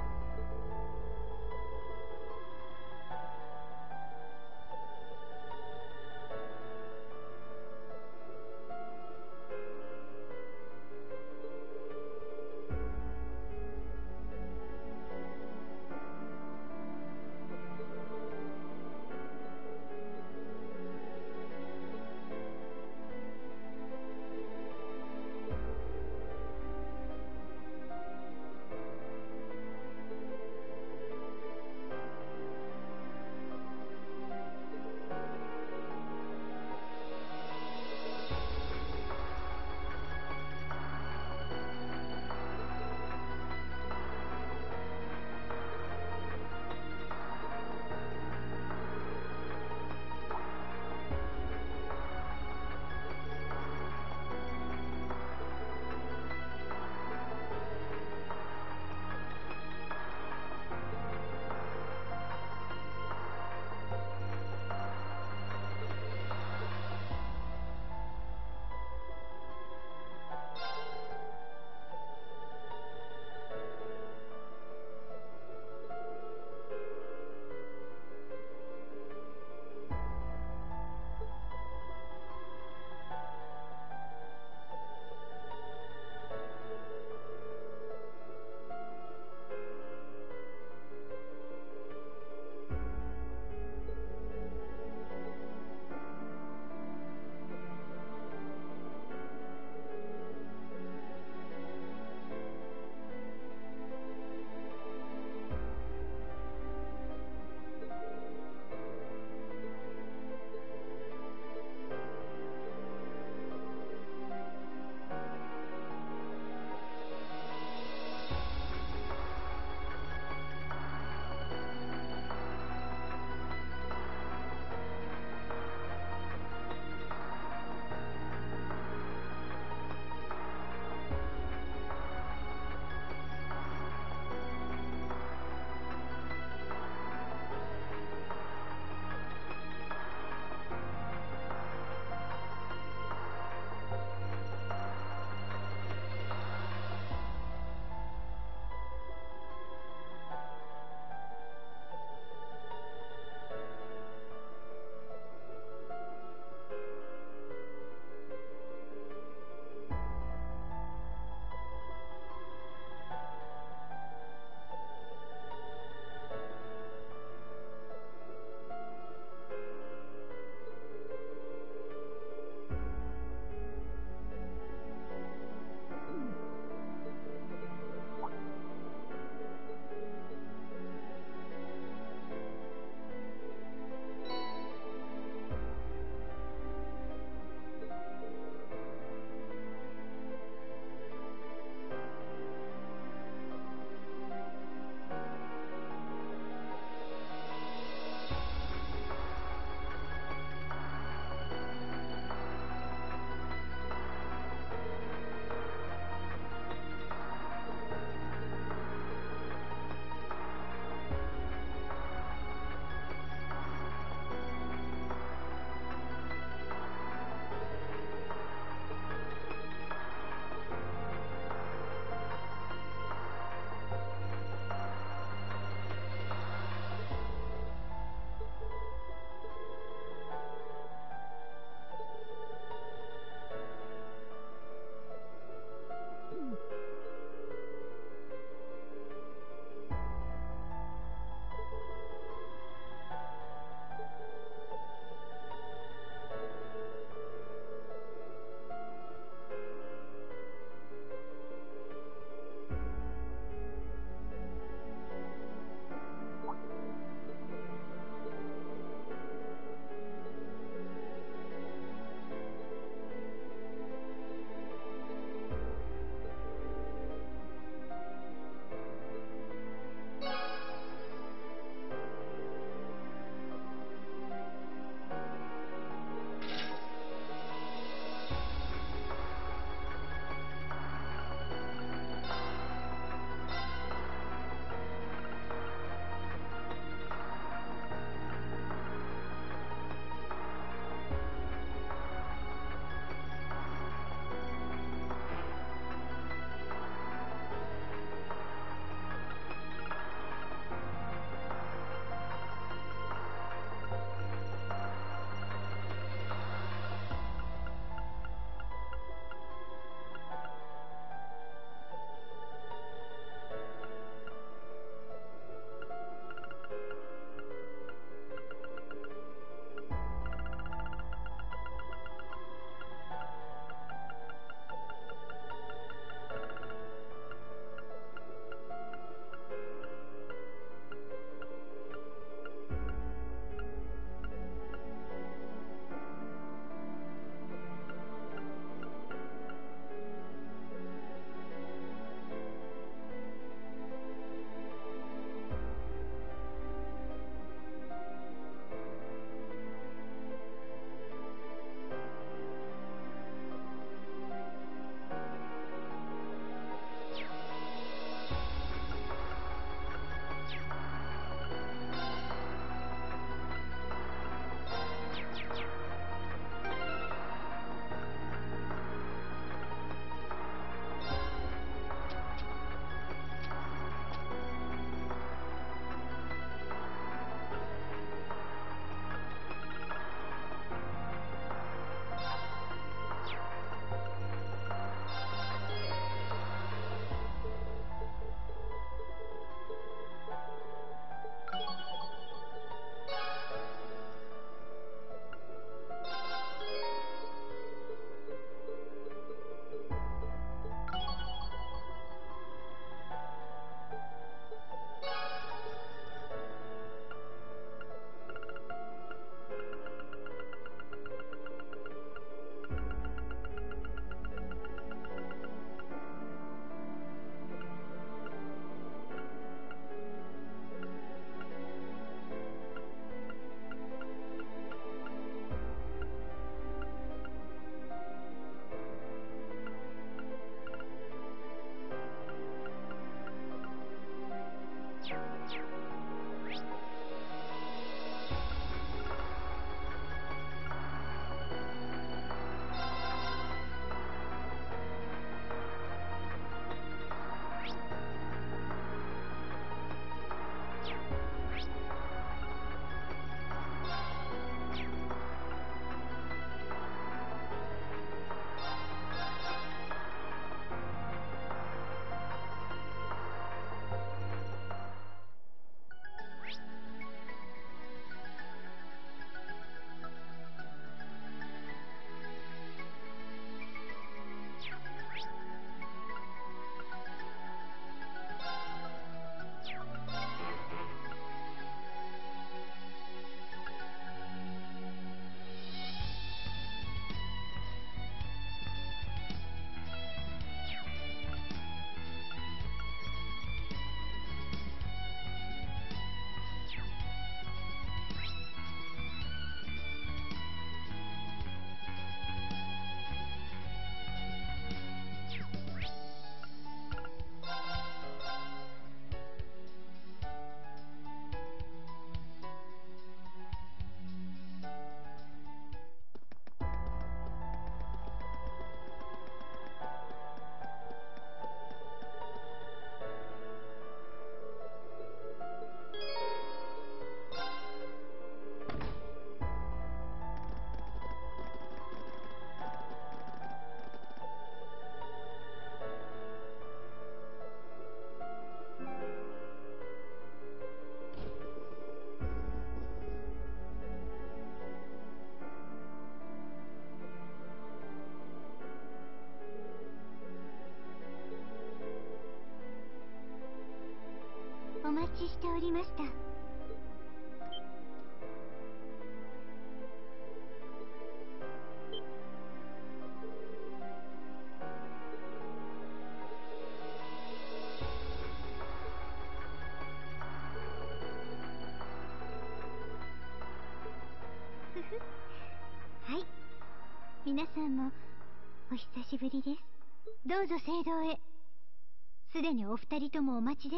皆さんもお久しぶりです。どうぞ聖堂へ。すでにお二人ともお待ちです。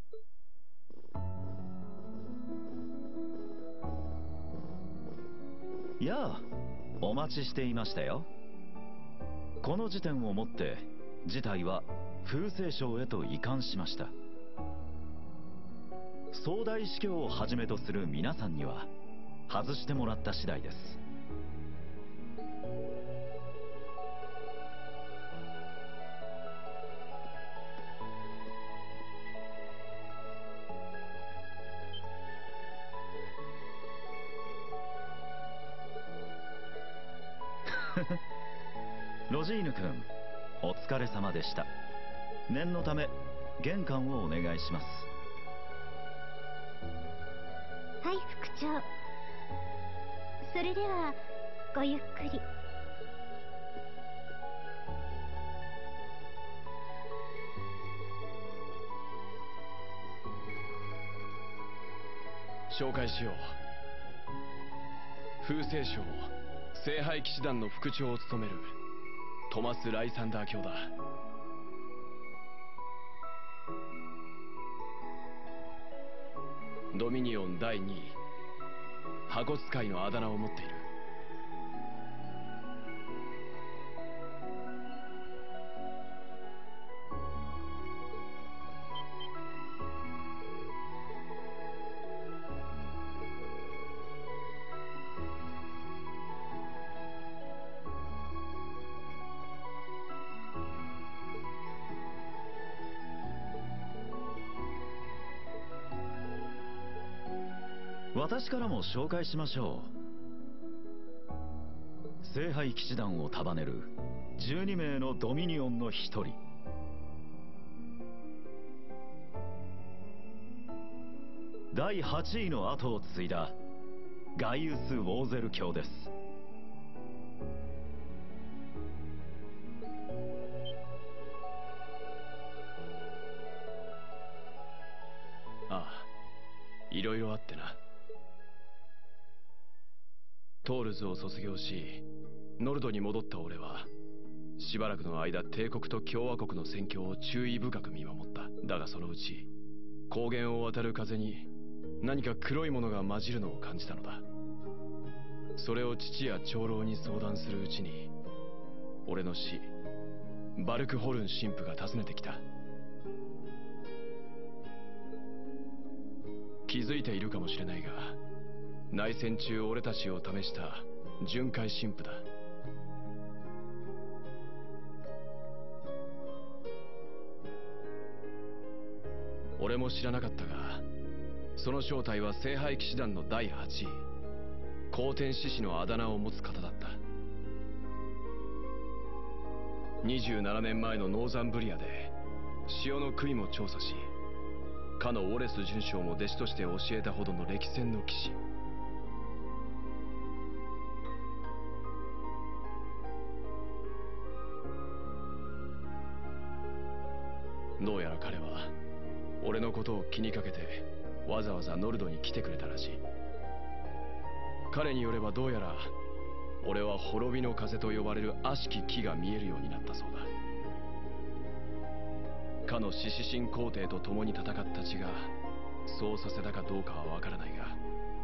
やあ、お待ちしていましたよ。この時点をもって事態は風星省へと移管しました。総大司教をはじめとする皆さんには外してもらった次第です。ロジーヌ君、お疲れ様でした。念のため玄関をお願いします。 はい、副長。それではごゆっくり。 紹介しよう。風星省聖杯騎士団の副長を務めるトマス・ライサンダー卿だ。ドミニオン第2位、箱使いのあだ名を持っている。 私からも紹介しましょう。聖杯騎士団を束ねる12名のドミニオンの一人、第8位の後を継いだガイウス・ウォーゼル卿です。 ああ、いろいろあってな。トールズを卒業しノルドに戻った俺はしばらくの間帝国と共和国の戦況を注意深く見守った。だがそのうち高原を渡る風に何か黒いものが混じるのを感じたのだ。それを父や長老に相談するうちに俺の師バルクホルン神父が訪ねてきた。気づいているかもしれないが、内戦中俺たちを試した巡回神父だ。俺も知らなかったが、その正体は聖杯騎士団の第8位、光天使士のあだ名を持つ方だった。27年前のノーザンブリアで潮の杭も調査し、かのオレス准将も弟子として教えたほどの歴戦の騎士。どうやら彼は俺のことを気にかけてわざわざノルドに来てくれたらしい。彼によればどうやら俺は滅びの風と呼ばれる悪しき木が見えるようになったそうだ。かの獅子神皇帝と共に戦った血がそうさせたかどうかはわからないが、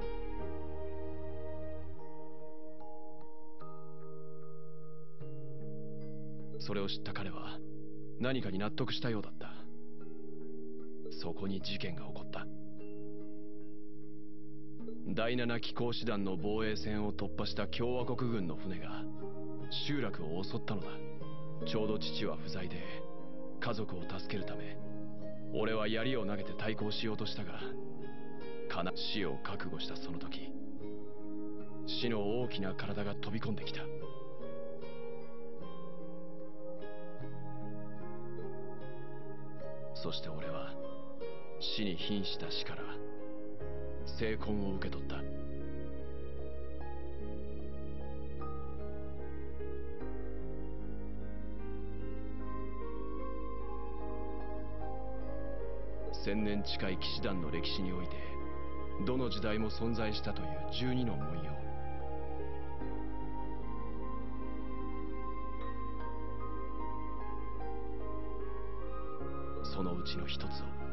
それを知った彼は何かに納得したようだった。そこに事件が起こった。第7機甲師団の防衛線を突破した共和国軍の船が集落を襲ったのだ。ちょうど父は不在で家族を助けるため俺は槍を投げて対抗しようとしたが、死を覚悟したその時、死の大きな体が飛び込んできた。そして俺は死に瀕した死から聖魂を受け取った。1000年近い騎士団の歴史においてどの時代も存在したという12の文様。 そのうちの一つを。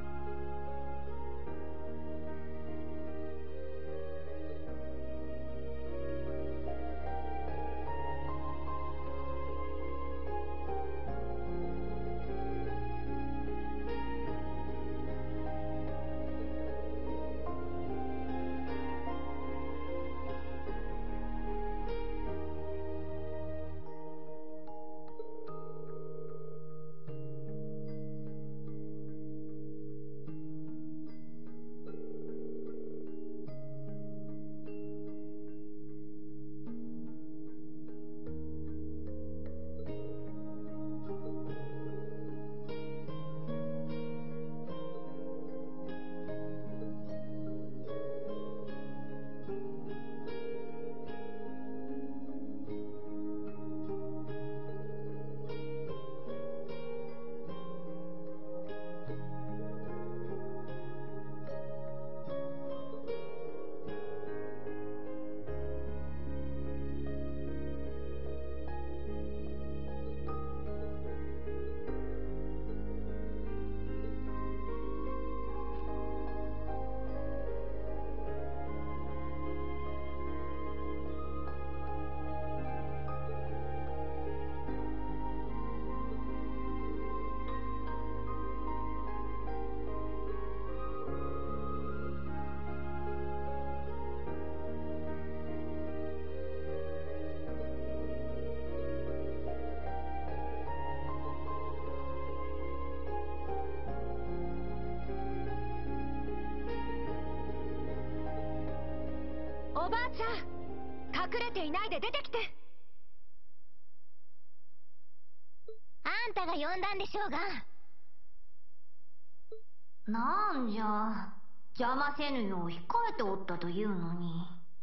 おばあちゃん、隠れていないで出てきて。 あんたが呼んだんでしょうが。なんじゃ、邪魔せぬよう控えておったというのに。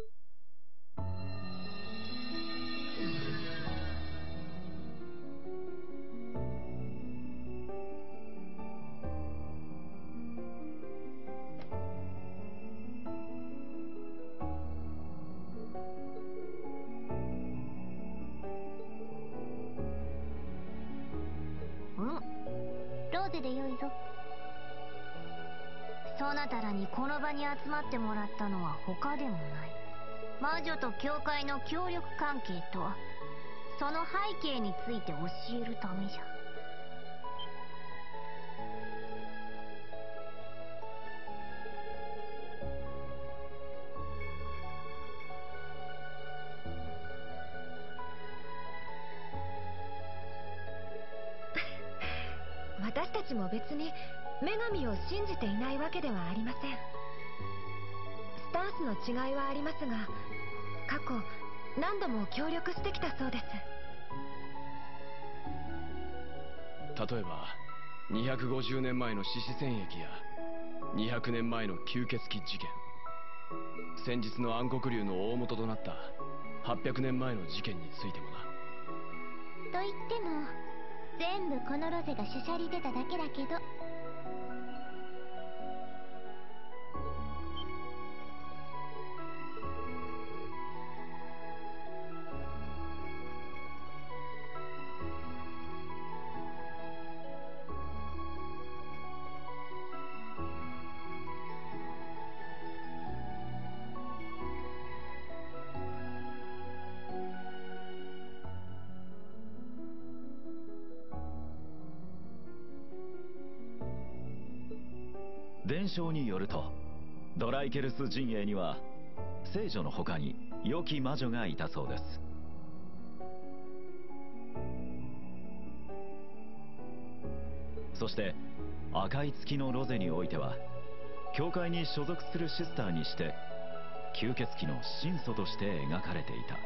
ローゼでよいぞ。そなたらにこの場に集まってもらったのは他でもない。魔女と教会の協力関係とその背景について教えるためじゃ。 私たちも別に女神を信じていないわけではありません。スタンスの違いはありますが、過去何度も協力してきたそうです。 例えば250年前の獅子戦役や200年前の吸血鬼事件、先日の暗黒竜の大元となった800年前の事件についてもな。 と言っても全部このロゼがしゃしゃり出ただけだけど。 伝承によると、ドライケルス陣営には聖女の他に良き魔女がいたそうです。そして赤い月のロゼにおいては、教会に所属するシスターにして吸血鬼の神祖として描かれていた。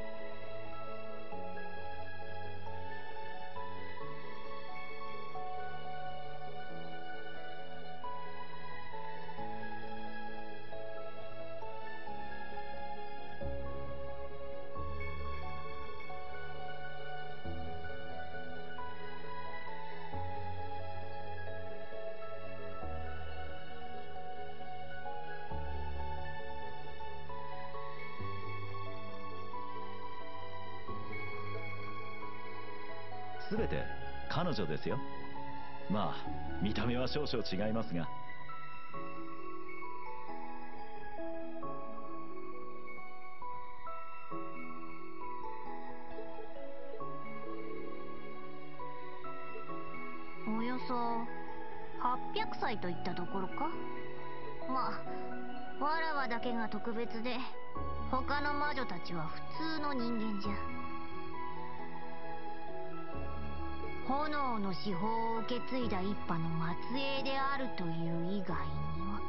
すべて彼女ですよ。 まあ見た目は少々違いますが。 およそ800歳といったところか。まあわらわだけが特別で他の魔女たちは普通の人間じゃ。炎の至宝を受け継いだ一派の末裔であるという以外には。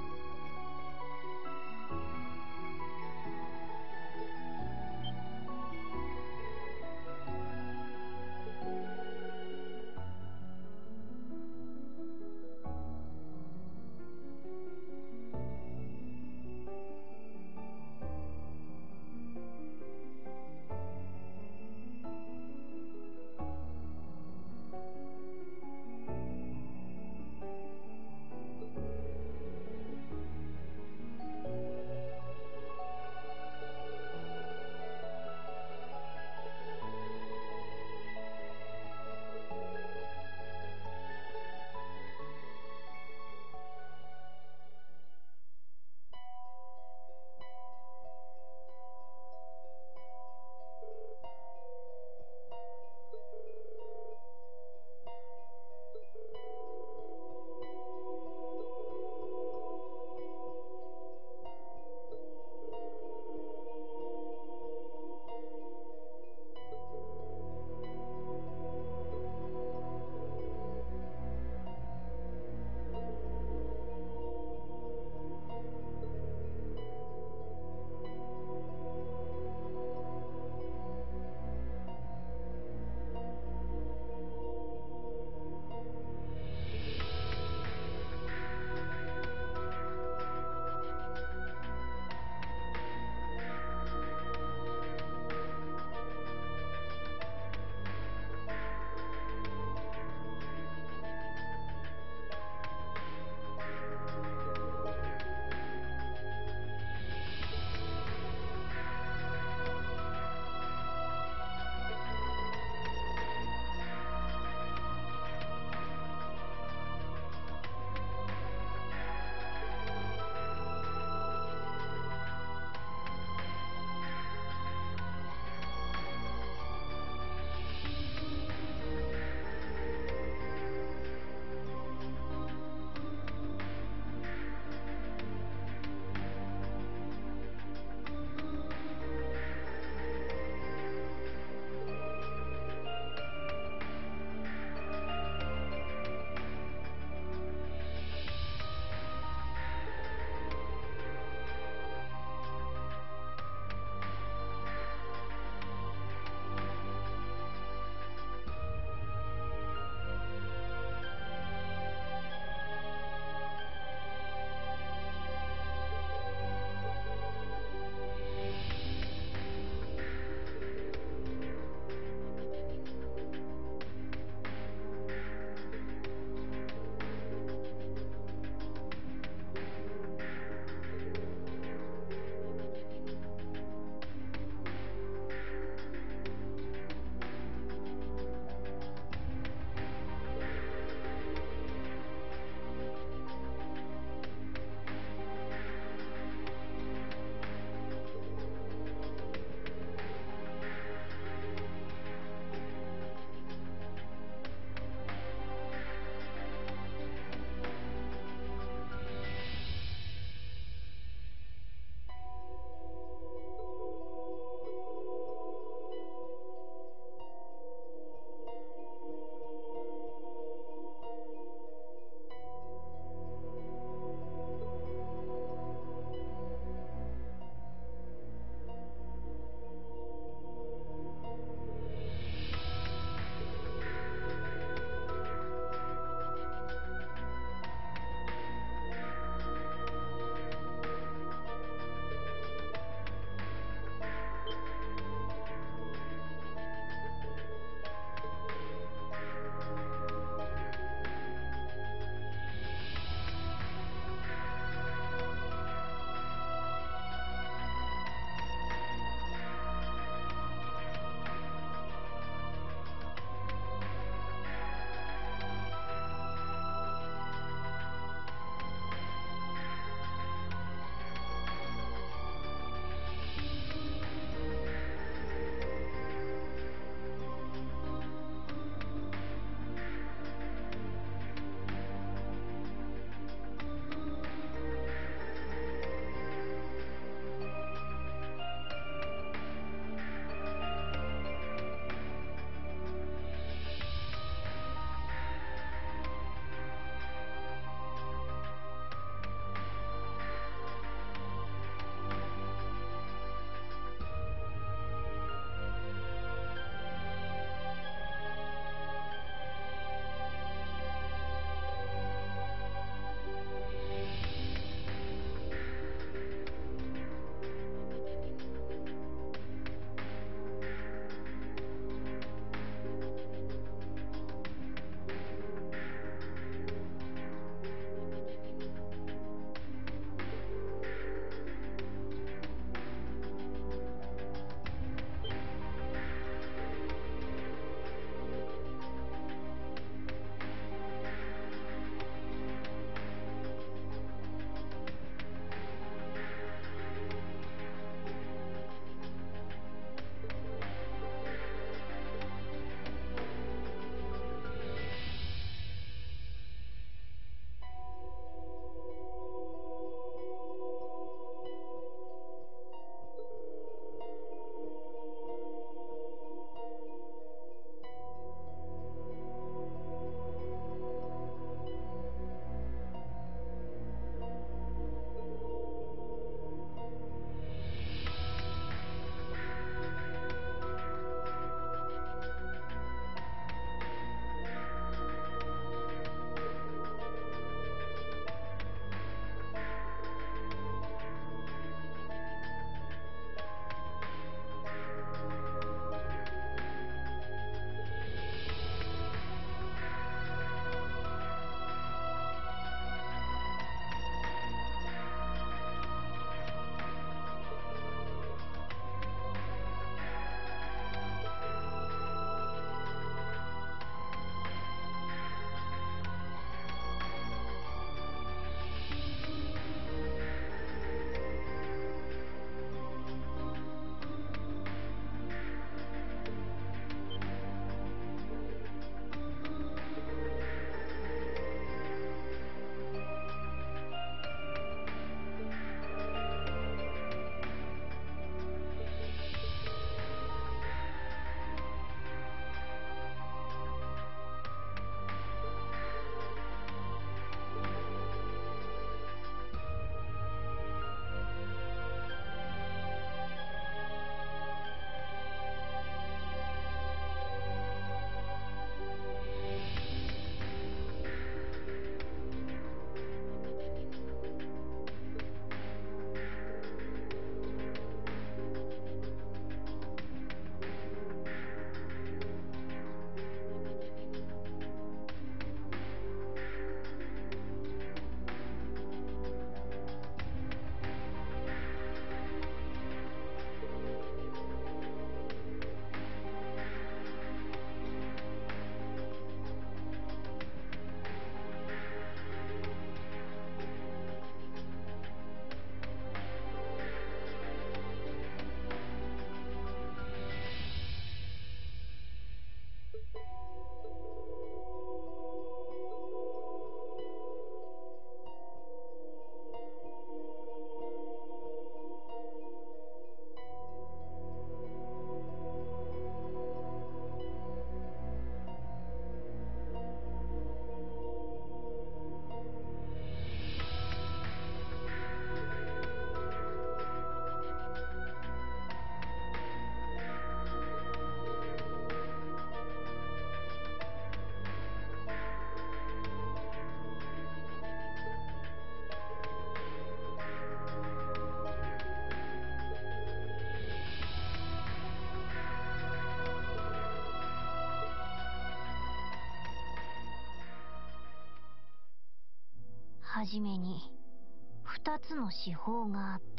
初めに2つの司法があった。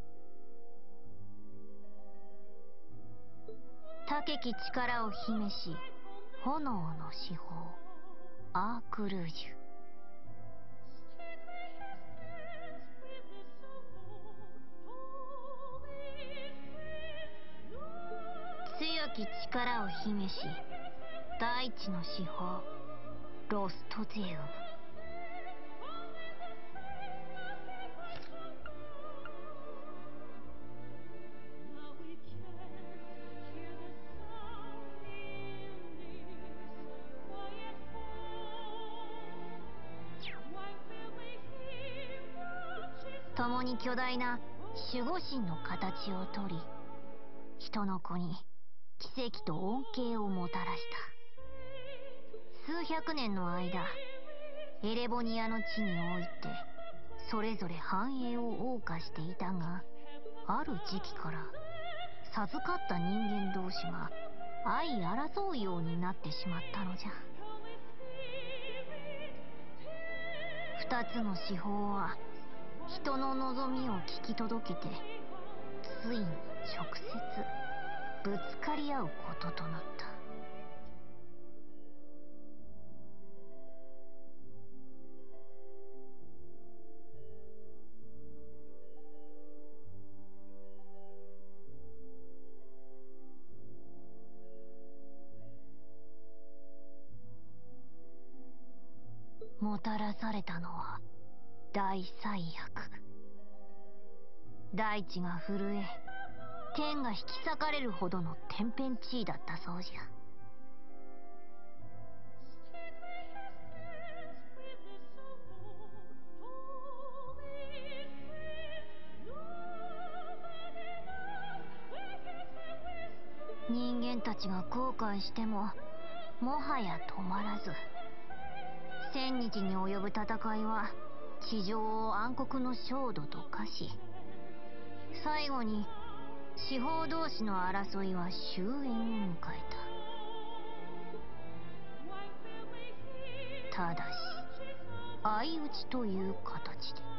高き力を秘めし炎の司法アークルージュ。強き力を秘めし大地の司法ロストゼウム。共に巨大な守護神の形をとり、人の子に奇跡と恩恵をもたらした。数百年の間、エレボニアの地においてそれぞれ繁栄を謳歌していたが、ある時期から授かった人間同士が相争うようになってしまったのじゃ。二つの司法は人の望みを聞き届けて、ついに直接ぶつかり合うこととなった。もたらされたのは大災悪。大地が震え、天が引き裂かれるほどの天変地異だったそうじゃ。人間たちが後悔してももはや止まらず、1000日に及ぶ戦いは地上を暗黒の焦土と化し、最後に司法同士の争いは終焉を迎えた。ただし相打ちという形で。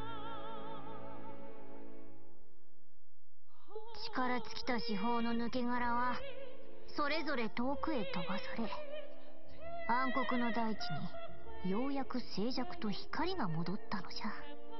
力尽きた司法の抜け殻はそれぞれ遠くへ飛ばされ、暗黒の大地にようやく静寂と光が戻ったのじゃ。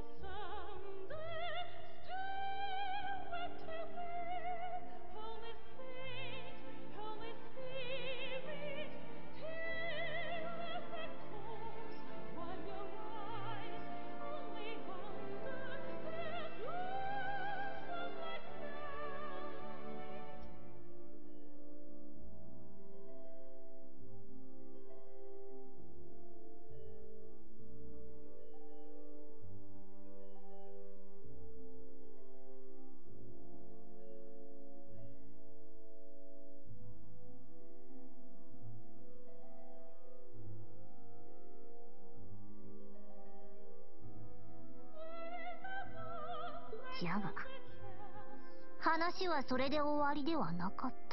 じゃが話はそれで終わりではなかった。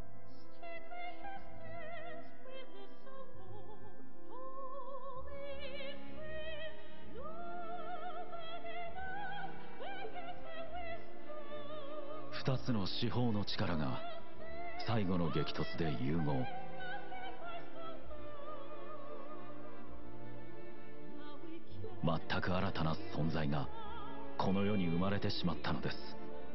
二つの司法の力が最後の激突で融合。全く新たな存在がこの世に生まれてしまったのです。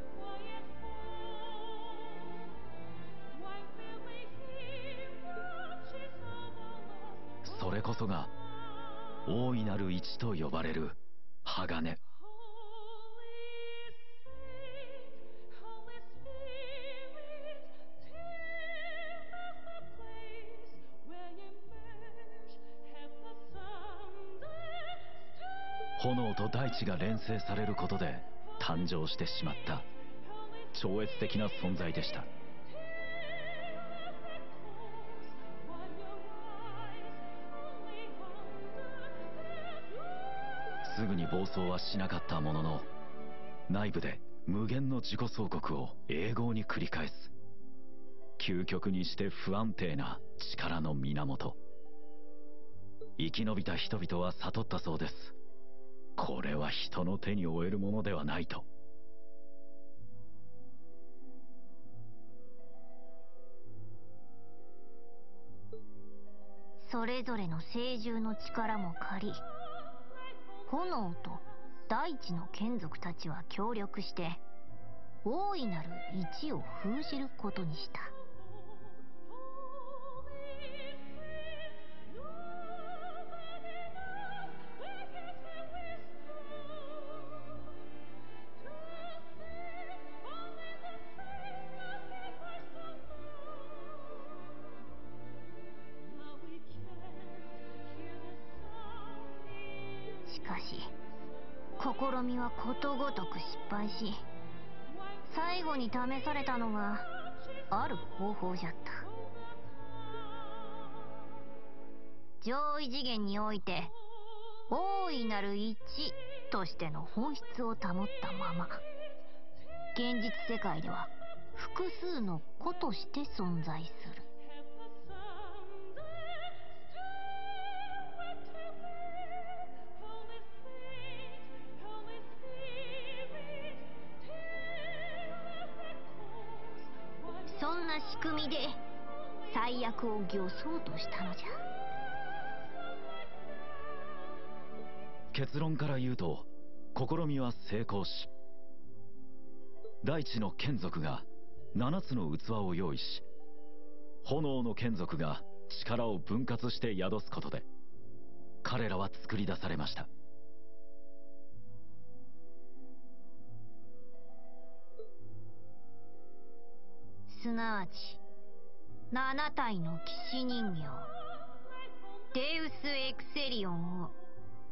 それこそが大いなる一と呼ばれる鋼。炎と大地が連成されることで誕生してしまった超越的な存在でした。すぐに暴走はしなかったものの、内部で無限の自己総国を永劫に繰り返す究極にして不安定な力の源。生き延びた人々は悟ったそうです。 これは人の手に負えるものではないと。 それぞれの聖獣の力も借り、炎と大地の眷属たちは協力して大いなる一を封じることにした。しかし試みはことごとく失敗し、最後に試されたのがある方法じゃった。上位次元において大いなる一としての本質を保ったまま、現実世界では複数の個として存在する。そんな仕組みで最悪を御そうとしたのじゃ。 結論から言うと、試みは成功し、大地の眷属が7つの器を用意し、炎の眷属が力を分割して宿すことで、彼らは作り出されました。 すなわち7体の騎士人形デウス・エクセリオンを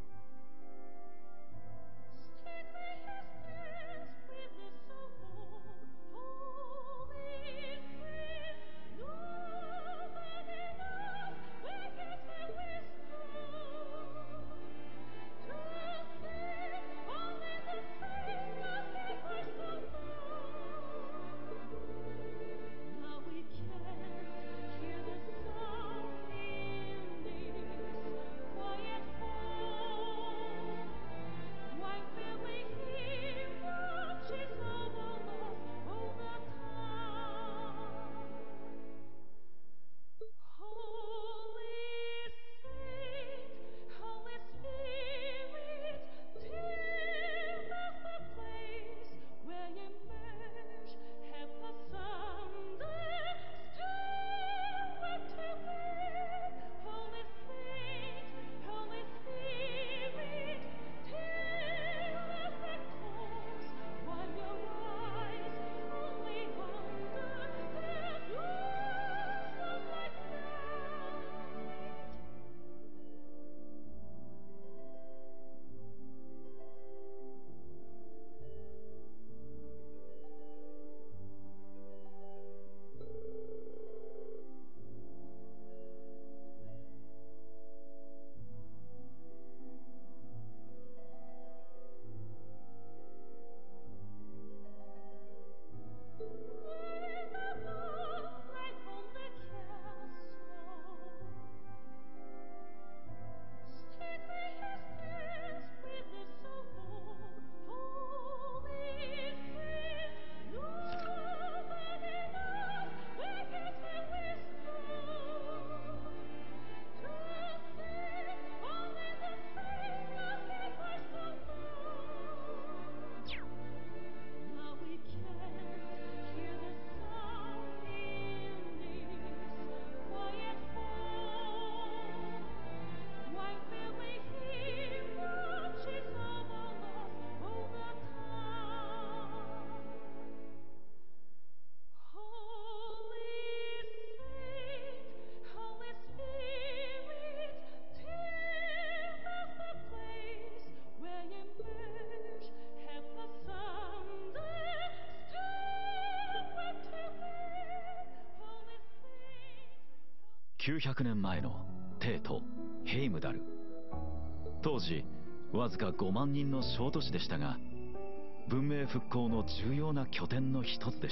900年前の帝都ヘイムダル。当時わずか5万人の小都市でしたが、文明復興の重要な拠点の一つでした。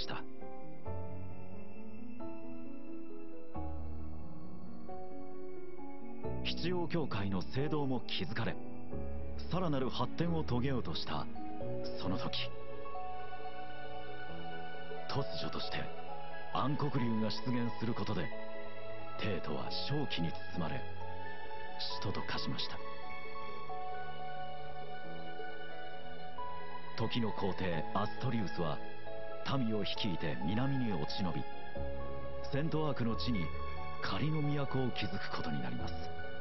七葉教会の聖堂も築かれ、 さらなる発展を遂げようとしたその時、突如として暗黒竜が出現することで帝都は正気に包まれ使徒と化しました。時の皇帝アストリウスは民を率いて南に落ち延び、セントアークの地に仮の都を築くことになります。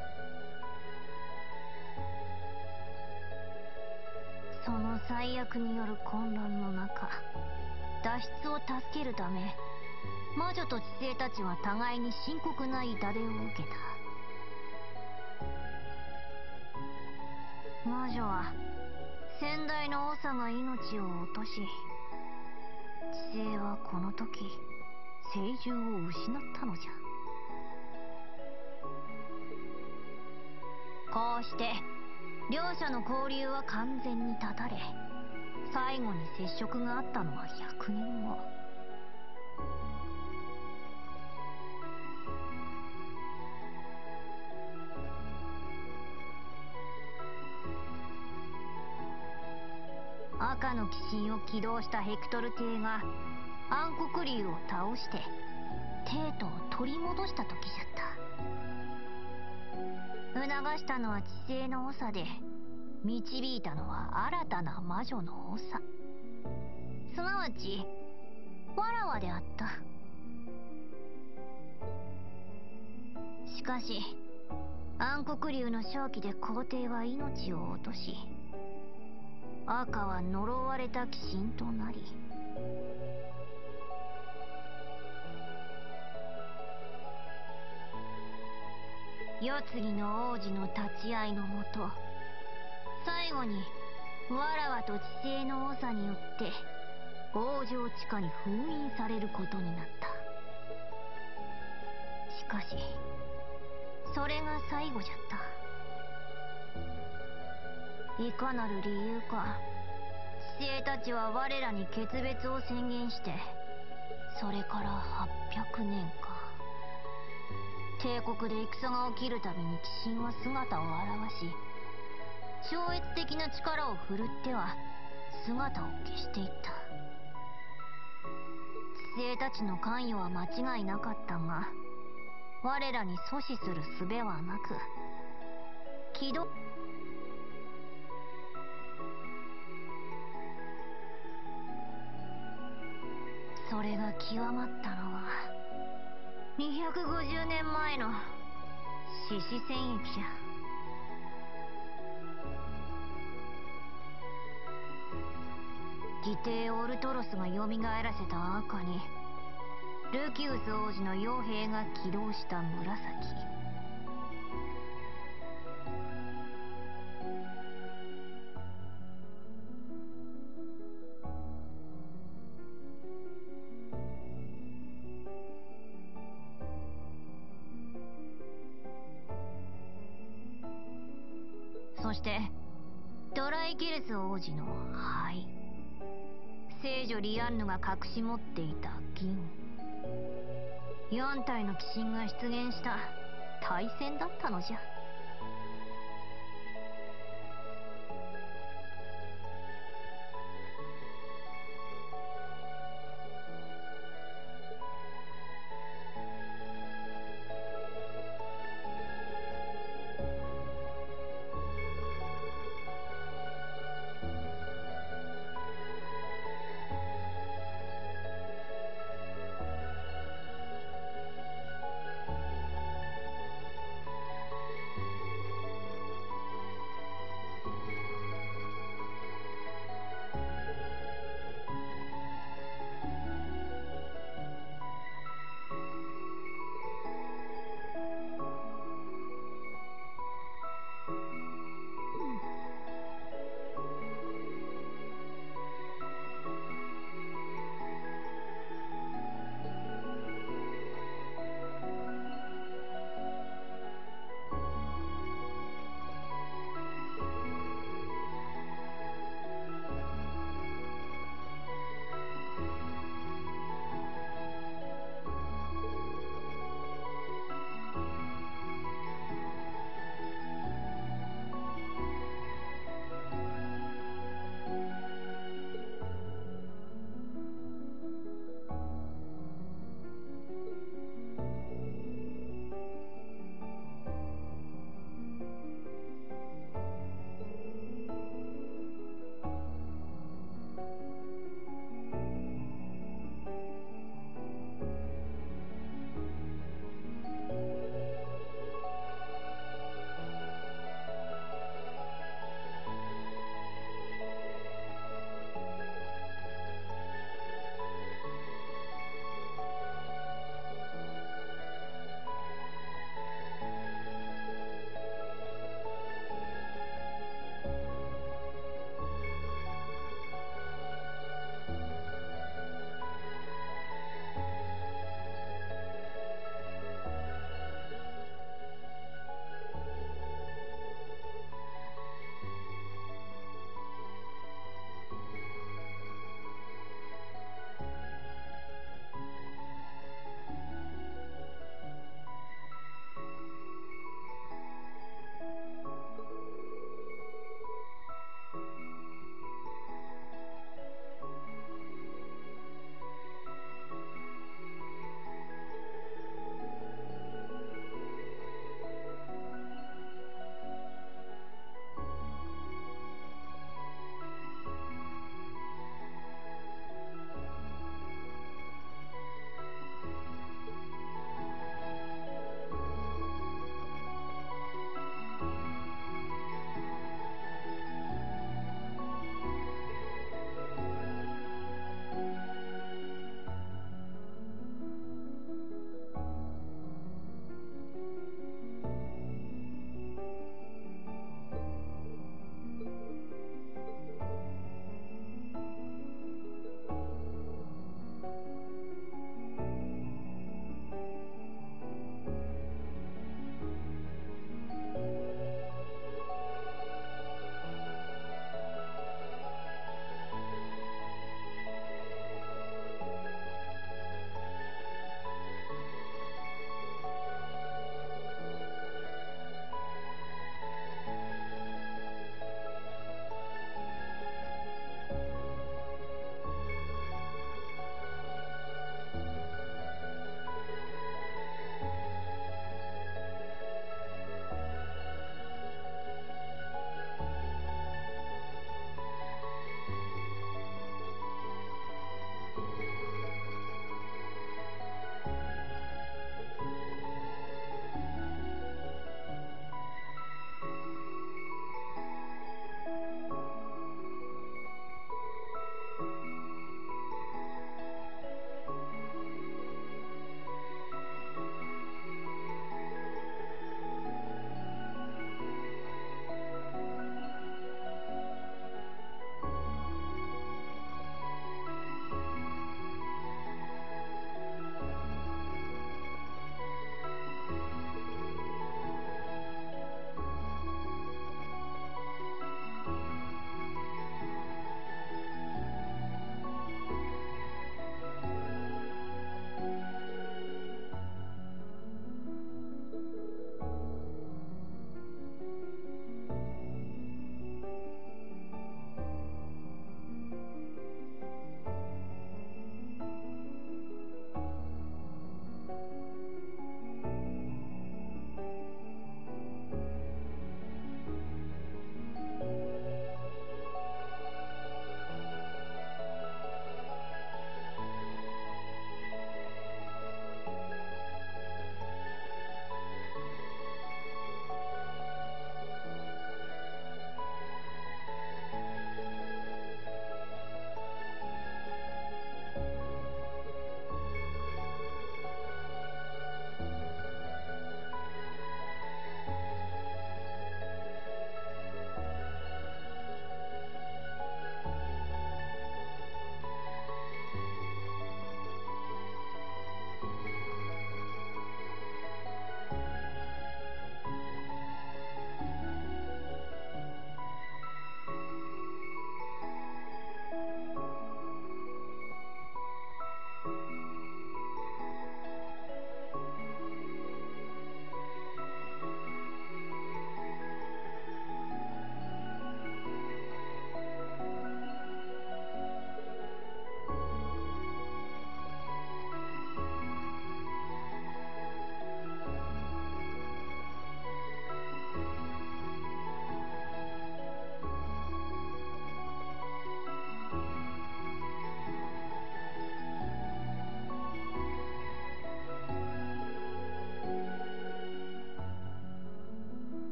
その最悪による混乱の中、脱出を助けるため魔女と知性たちは互いに深刻な痛手を受けた。魔女は先代の長が命を落とし、知性はこの時聖獣を失ったのじゃ。こうして両者の交流は完全に断たれ、最後に接触があったのは100年後。赤の鬼神を起動したヘクトル帝が暗黒竜を倒して帝都を取り戻した時じゃった。促したのは知性の長で、導いたのは新たな魔女の長、すなわちわらわであった。しかし暗黒竜の正気で皇帝は命を落とし、赤は呪われた鬼神となり、世継ぎの王子の立ち会いのもと、最後にわらわと知性の長によって王城地下に封印されることになった。しかしそれが最後じゃった。いかなる理由か、知性たちは我らに決別を宣言して、それから800年か。帝国で戦が起きるたびに鬼神は姿を現し、超越的な力を振るっては姿を消していった。知性たちの関与は間違いなかったが、我らに阻止する術はなく、起動それが極まったのは250年前の獅子戦役じゃ。義弟オルトロスが蘇らせた赤に、ルキウス王子の傭兵が起動した紫。そしてドライキルス王子の灰、聖女リアンヌが隠し持っていた銀、4体の鬼神が出現した大戦だったのじゃ。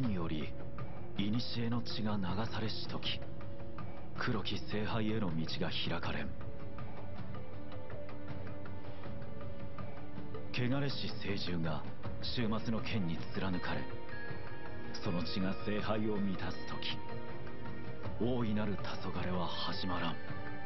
により古の血が流されし時、黒き聖杯への道が開かれん。汚れし聖獣が終末の剣に貫かれ、その血が聖杯を満たす時、大いなる黄昏は始まらん。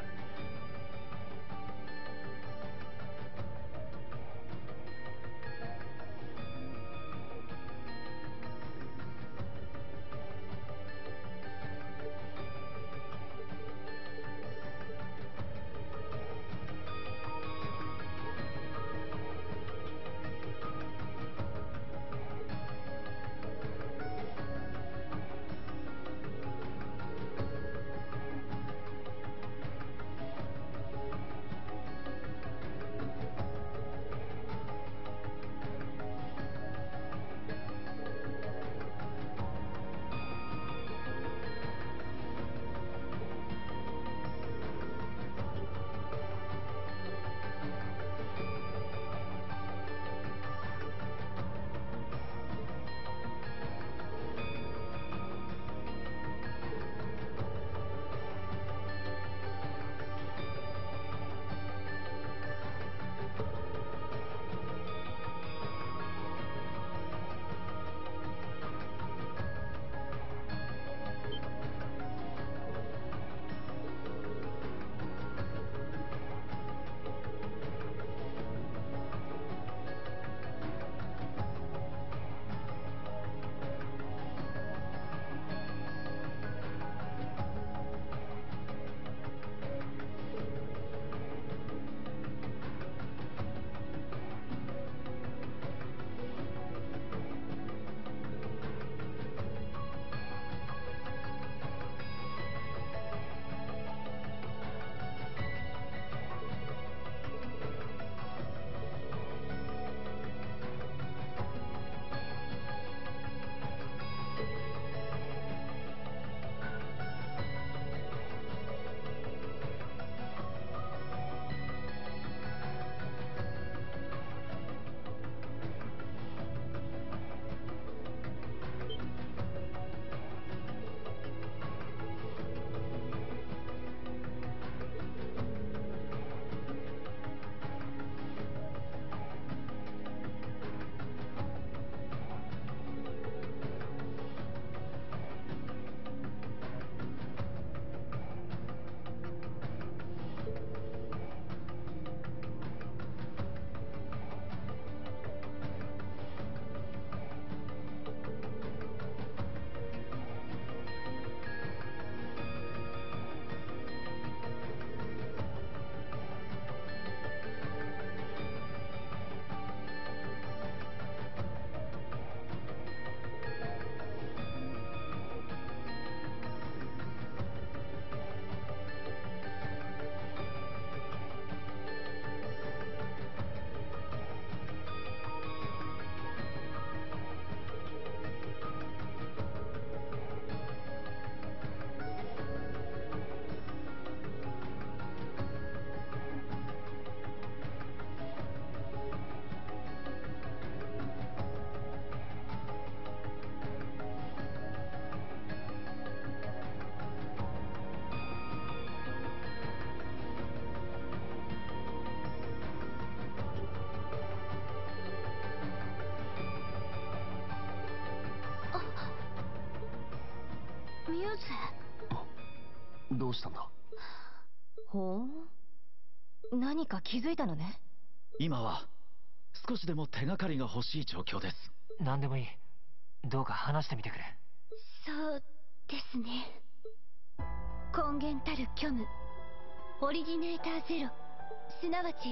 ミューズ。 どうしたんだ？ ほう、何か気づいたのね。 今は少しでも手がかりが欲しい状況です。 何でもいい。どうか話してみてくれ。 そうですね。根源たる虚無、オリジネーターゼロ、すなわち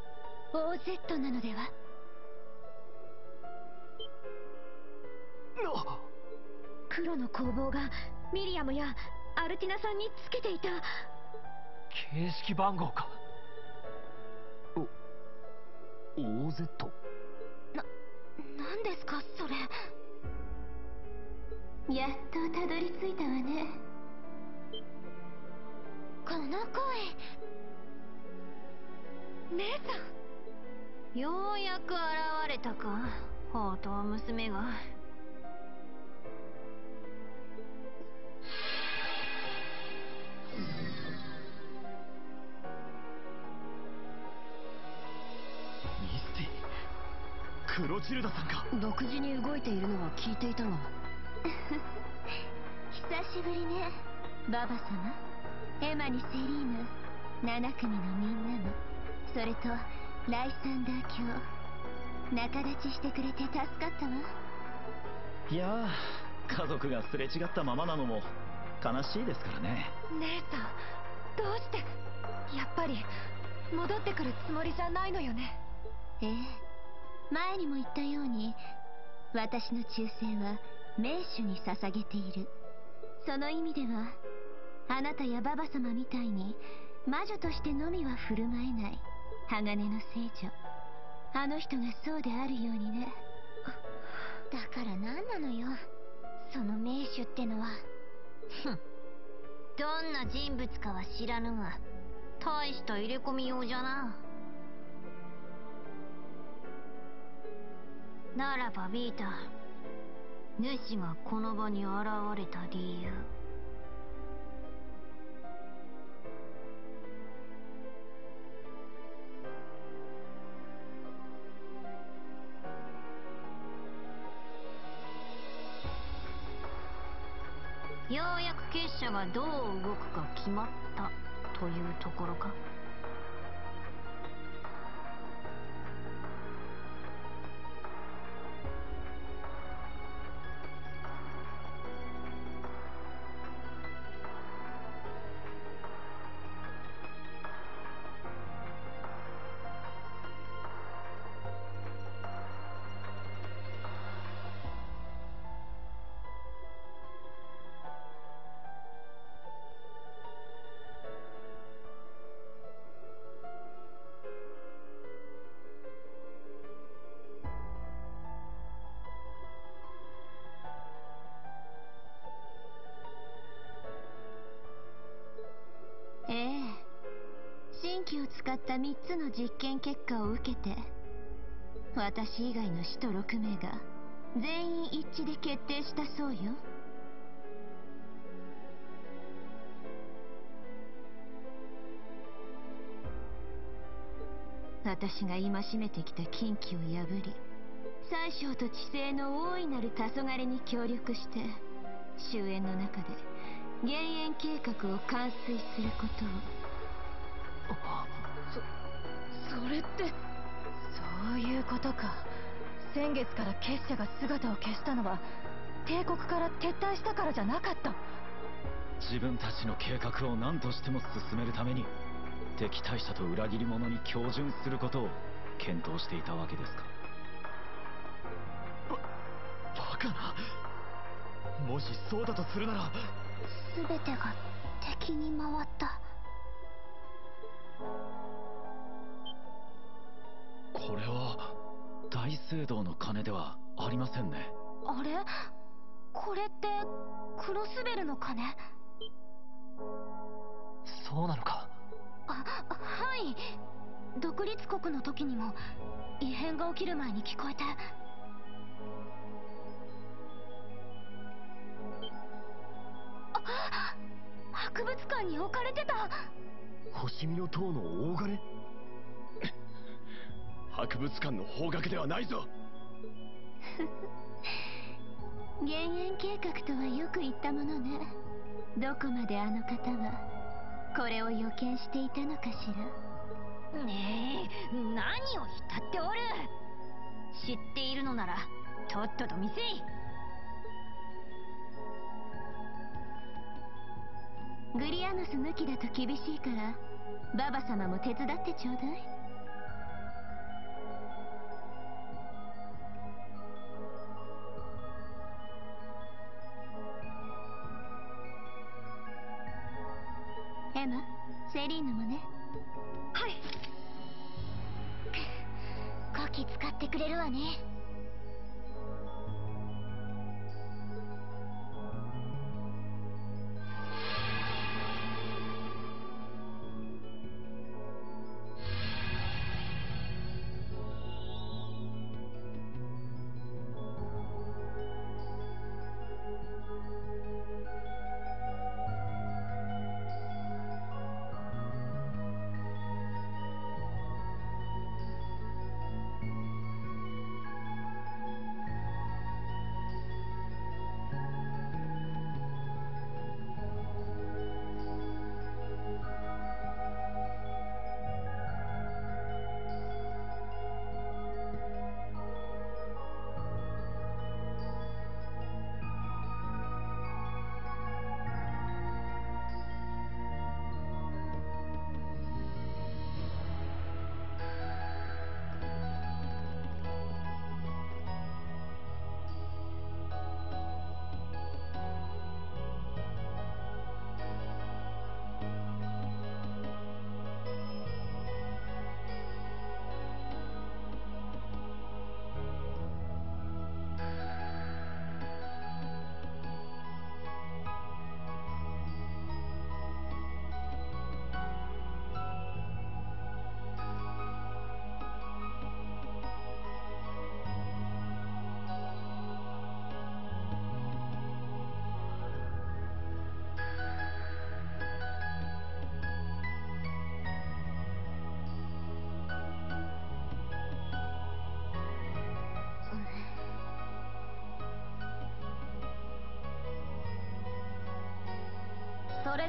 OZ なのでは。黒の工房がミリアムやアルティナさんにつけていた形式番号か。 OZ？ 何ですかそれ。やっとたどり着いたわね。この声、姉さん。ようやく現れたか、宝刀娘が。 クロチルダさんか。 独自に動いているのは聞いていたが久しぶりね、ババ様。エマにセリーヌ、7組のみんなも、それとライサンダー卿、仲立ちしてくれて助かったわ。 いやー、家族がすれ違ったままなのも悲しいですからね。 姉さん、どうして。やっぱり戻ってくるつもりじゃないのよね。 ええ、前にも言ったように、私の忠誠は名手に捧げている。その意味では、あなたやババ様みたいに魔女としてのみは振る舞えない鋼の聖女、あの人がそうであるようにね。 だから何なのよ、その名手ってのは。ふん、どんな人物かは知らぬが、大した入れ込みようじゃな。ならばビータ、主がこの場に現れた理由。ようやく結社がどう動くか決まったというところか。ええ、神器を使った3つの実験結果を受けて、私以外の使徒6名が全員一致で決定したそうよ。私が戒めてきた禁忌を破り、宰相と知性の大いなる黄昏に協力して、終焉の中で減塩計画を完遂することを。 それって。そういうことか。先月から結社が姿を消したのは帝国から撤退したからじゃなかった。 自分たちの計画を何としても進めるために敵対者と裏切り者に恭順することを検討していたわけですか。 バカな。もしそうだとするなら、 全てが敵に回った。 これは大聖堂の鐘ではありませんね。 あれ、これってクロスベルの鐘。 そうなのか。 はい、独立国の時にも異変が起きる前に聞こえて。博物館に置かれてた。 星見の塔の大金。博物館の方角ではないぞ。 減塩計画とはよく言ったものね。どこまであの方はこれを予見していたのかしら。 ねえ、何を浸っておる。知っているのならとっとと見せい。 グリアノス抜きだと厳しいから、ババ様も手伝ってちょうだい。エマ、セリーヌもね。 はい。こき使ってくれるわね。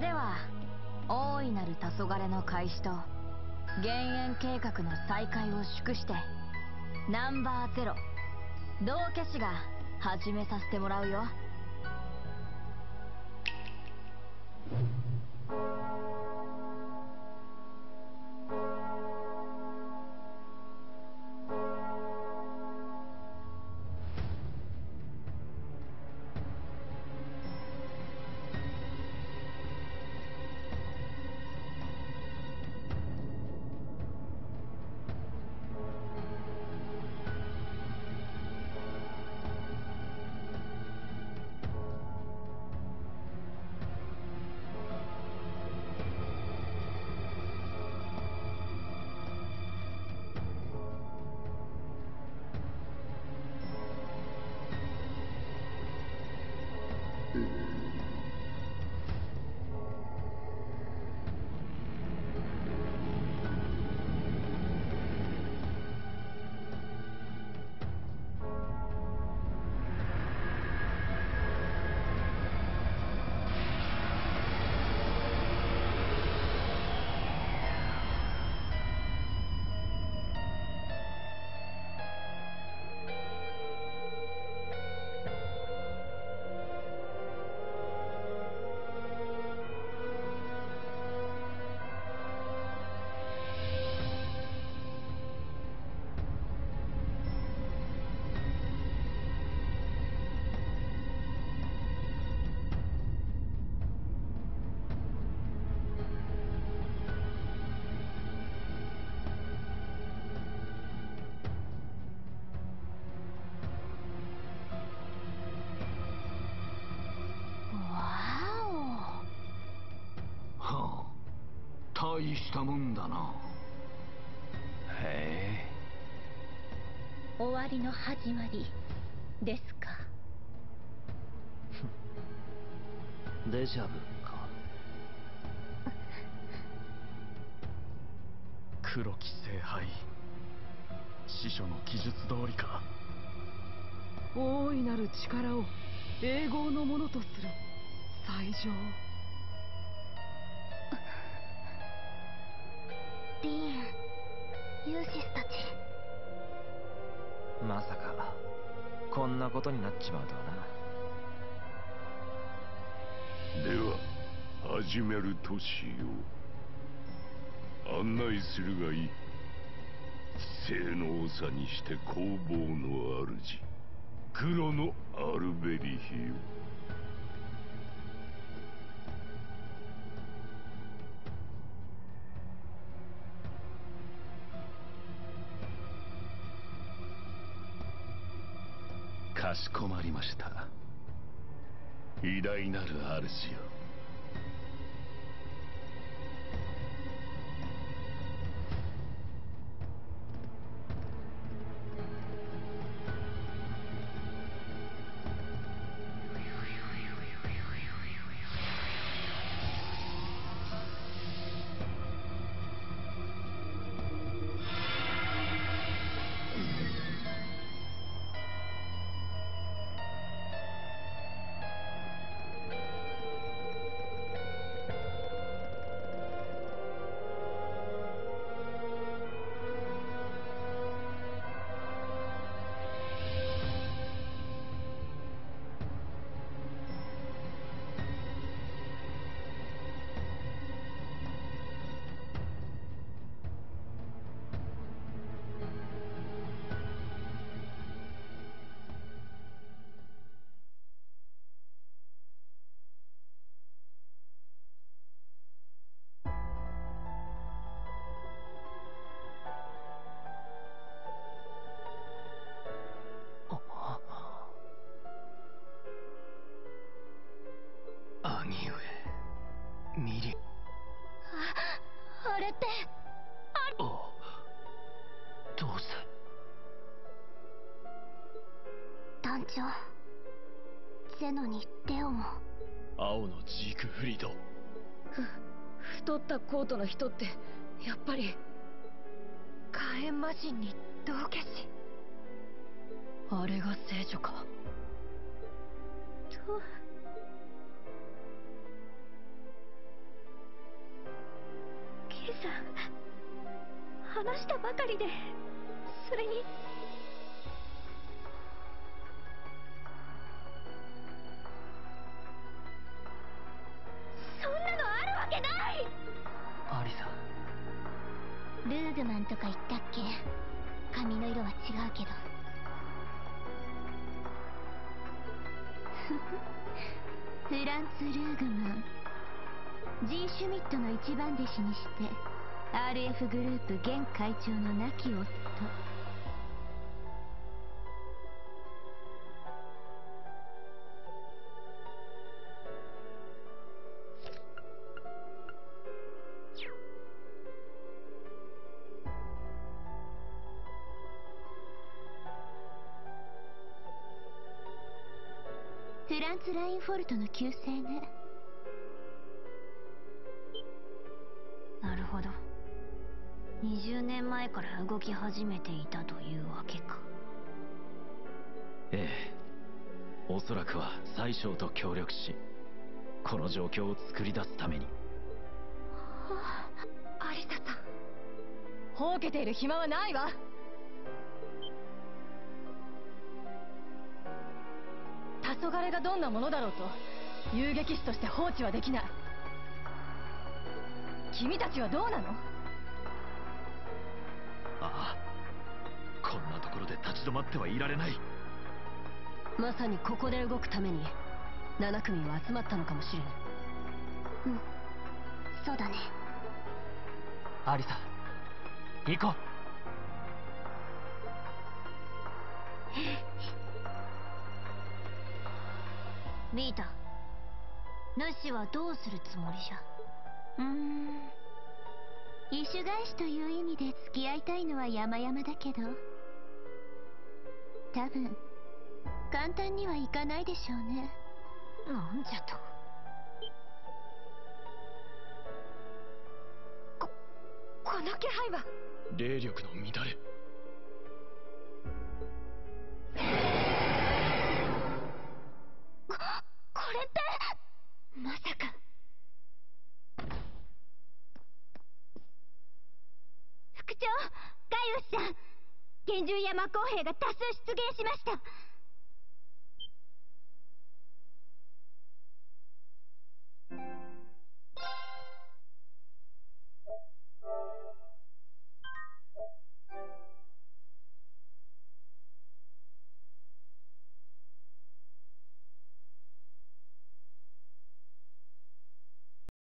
では大いなる黄昏の開始と減塩計画の再開を祝してナンバー0道化師が始めさせてもらうよ。 大したもんだな。 へえ。 終わりの始まりですか。 デジャブか。 黒き聖杯、師匠の記述通りか。 大いなる力を永劫のものとする最上。 リーン、ユーシスたち。 まさかこんなことになっちまうとはな。 では始めるとしよう。案内するがいい。聖の長にして工房の主、黒のアルベリヒよ。 かしこまりました。偉大なる主よ。 兄上、ミリ。 あれって。 どうして。 団長、ゼノにレオも。 青のジークフリード。 太ったコートの人ってやっぱり火炎魔人に道化師。 あれが聖女か。 じいさん、話したばかりで、それにそんなのあるわけない。 アリサ。 ルーグマンとか言ったっけ。髪の色は違うけど。フランツ・ルーグマン、 G シュミットの一番弟子にして RF グループ現会長の亡き夫。フランツ・ラインフォルトの旧姓ね。なるほど。20年前から動き始めていたというわけか。 ええ、おそらくは宰相と協力し、この状況を作り出すために。 アリサさん、ほうけている暇はないわ。黄昏がどんなものだろうと遊撃士として放置はできない。君たちはどうなの？ ああ、こんなところで立ち止まってはいられない。 まさにここで動くために7組は集まったのかもしれぬ。 うん、そうだね。 アリサ、行こう。 ビータ、主はどうするつもりじゃ。異種返しという意味で付き合いたいのは山々だけど、多分簡単にはいかないでしょうね。なんじゃと。 この気配は霊力の乱れ。 これってまさか。副長、ガイウスさん、幻獣山公兵が多数出現しました。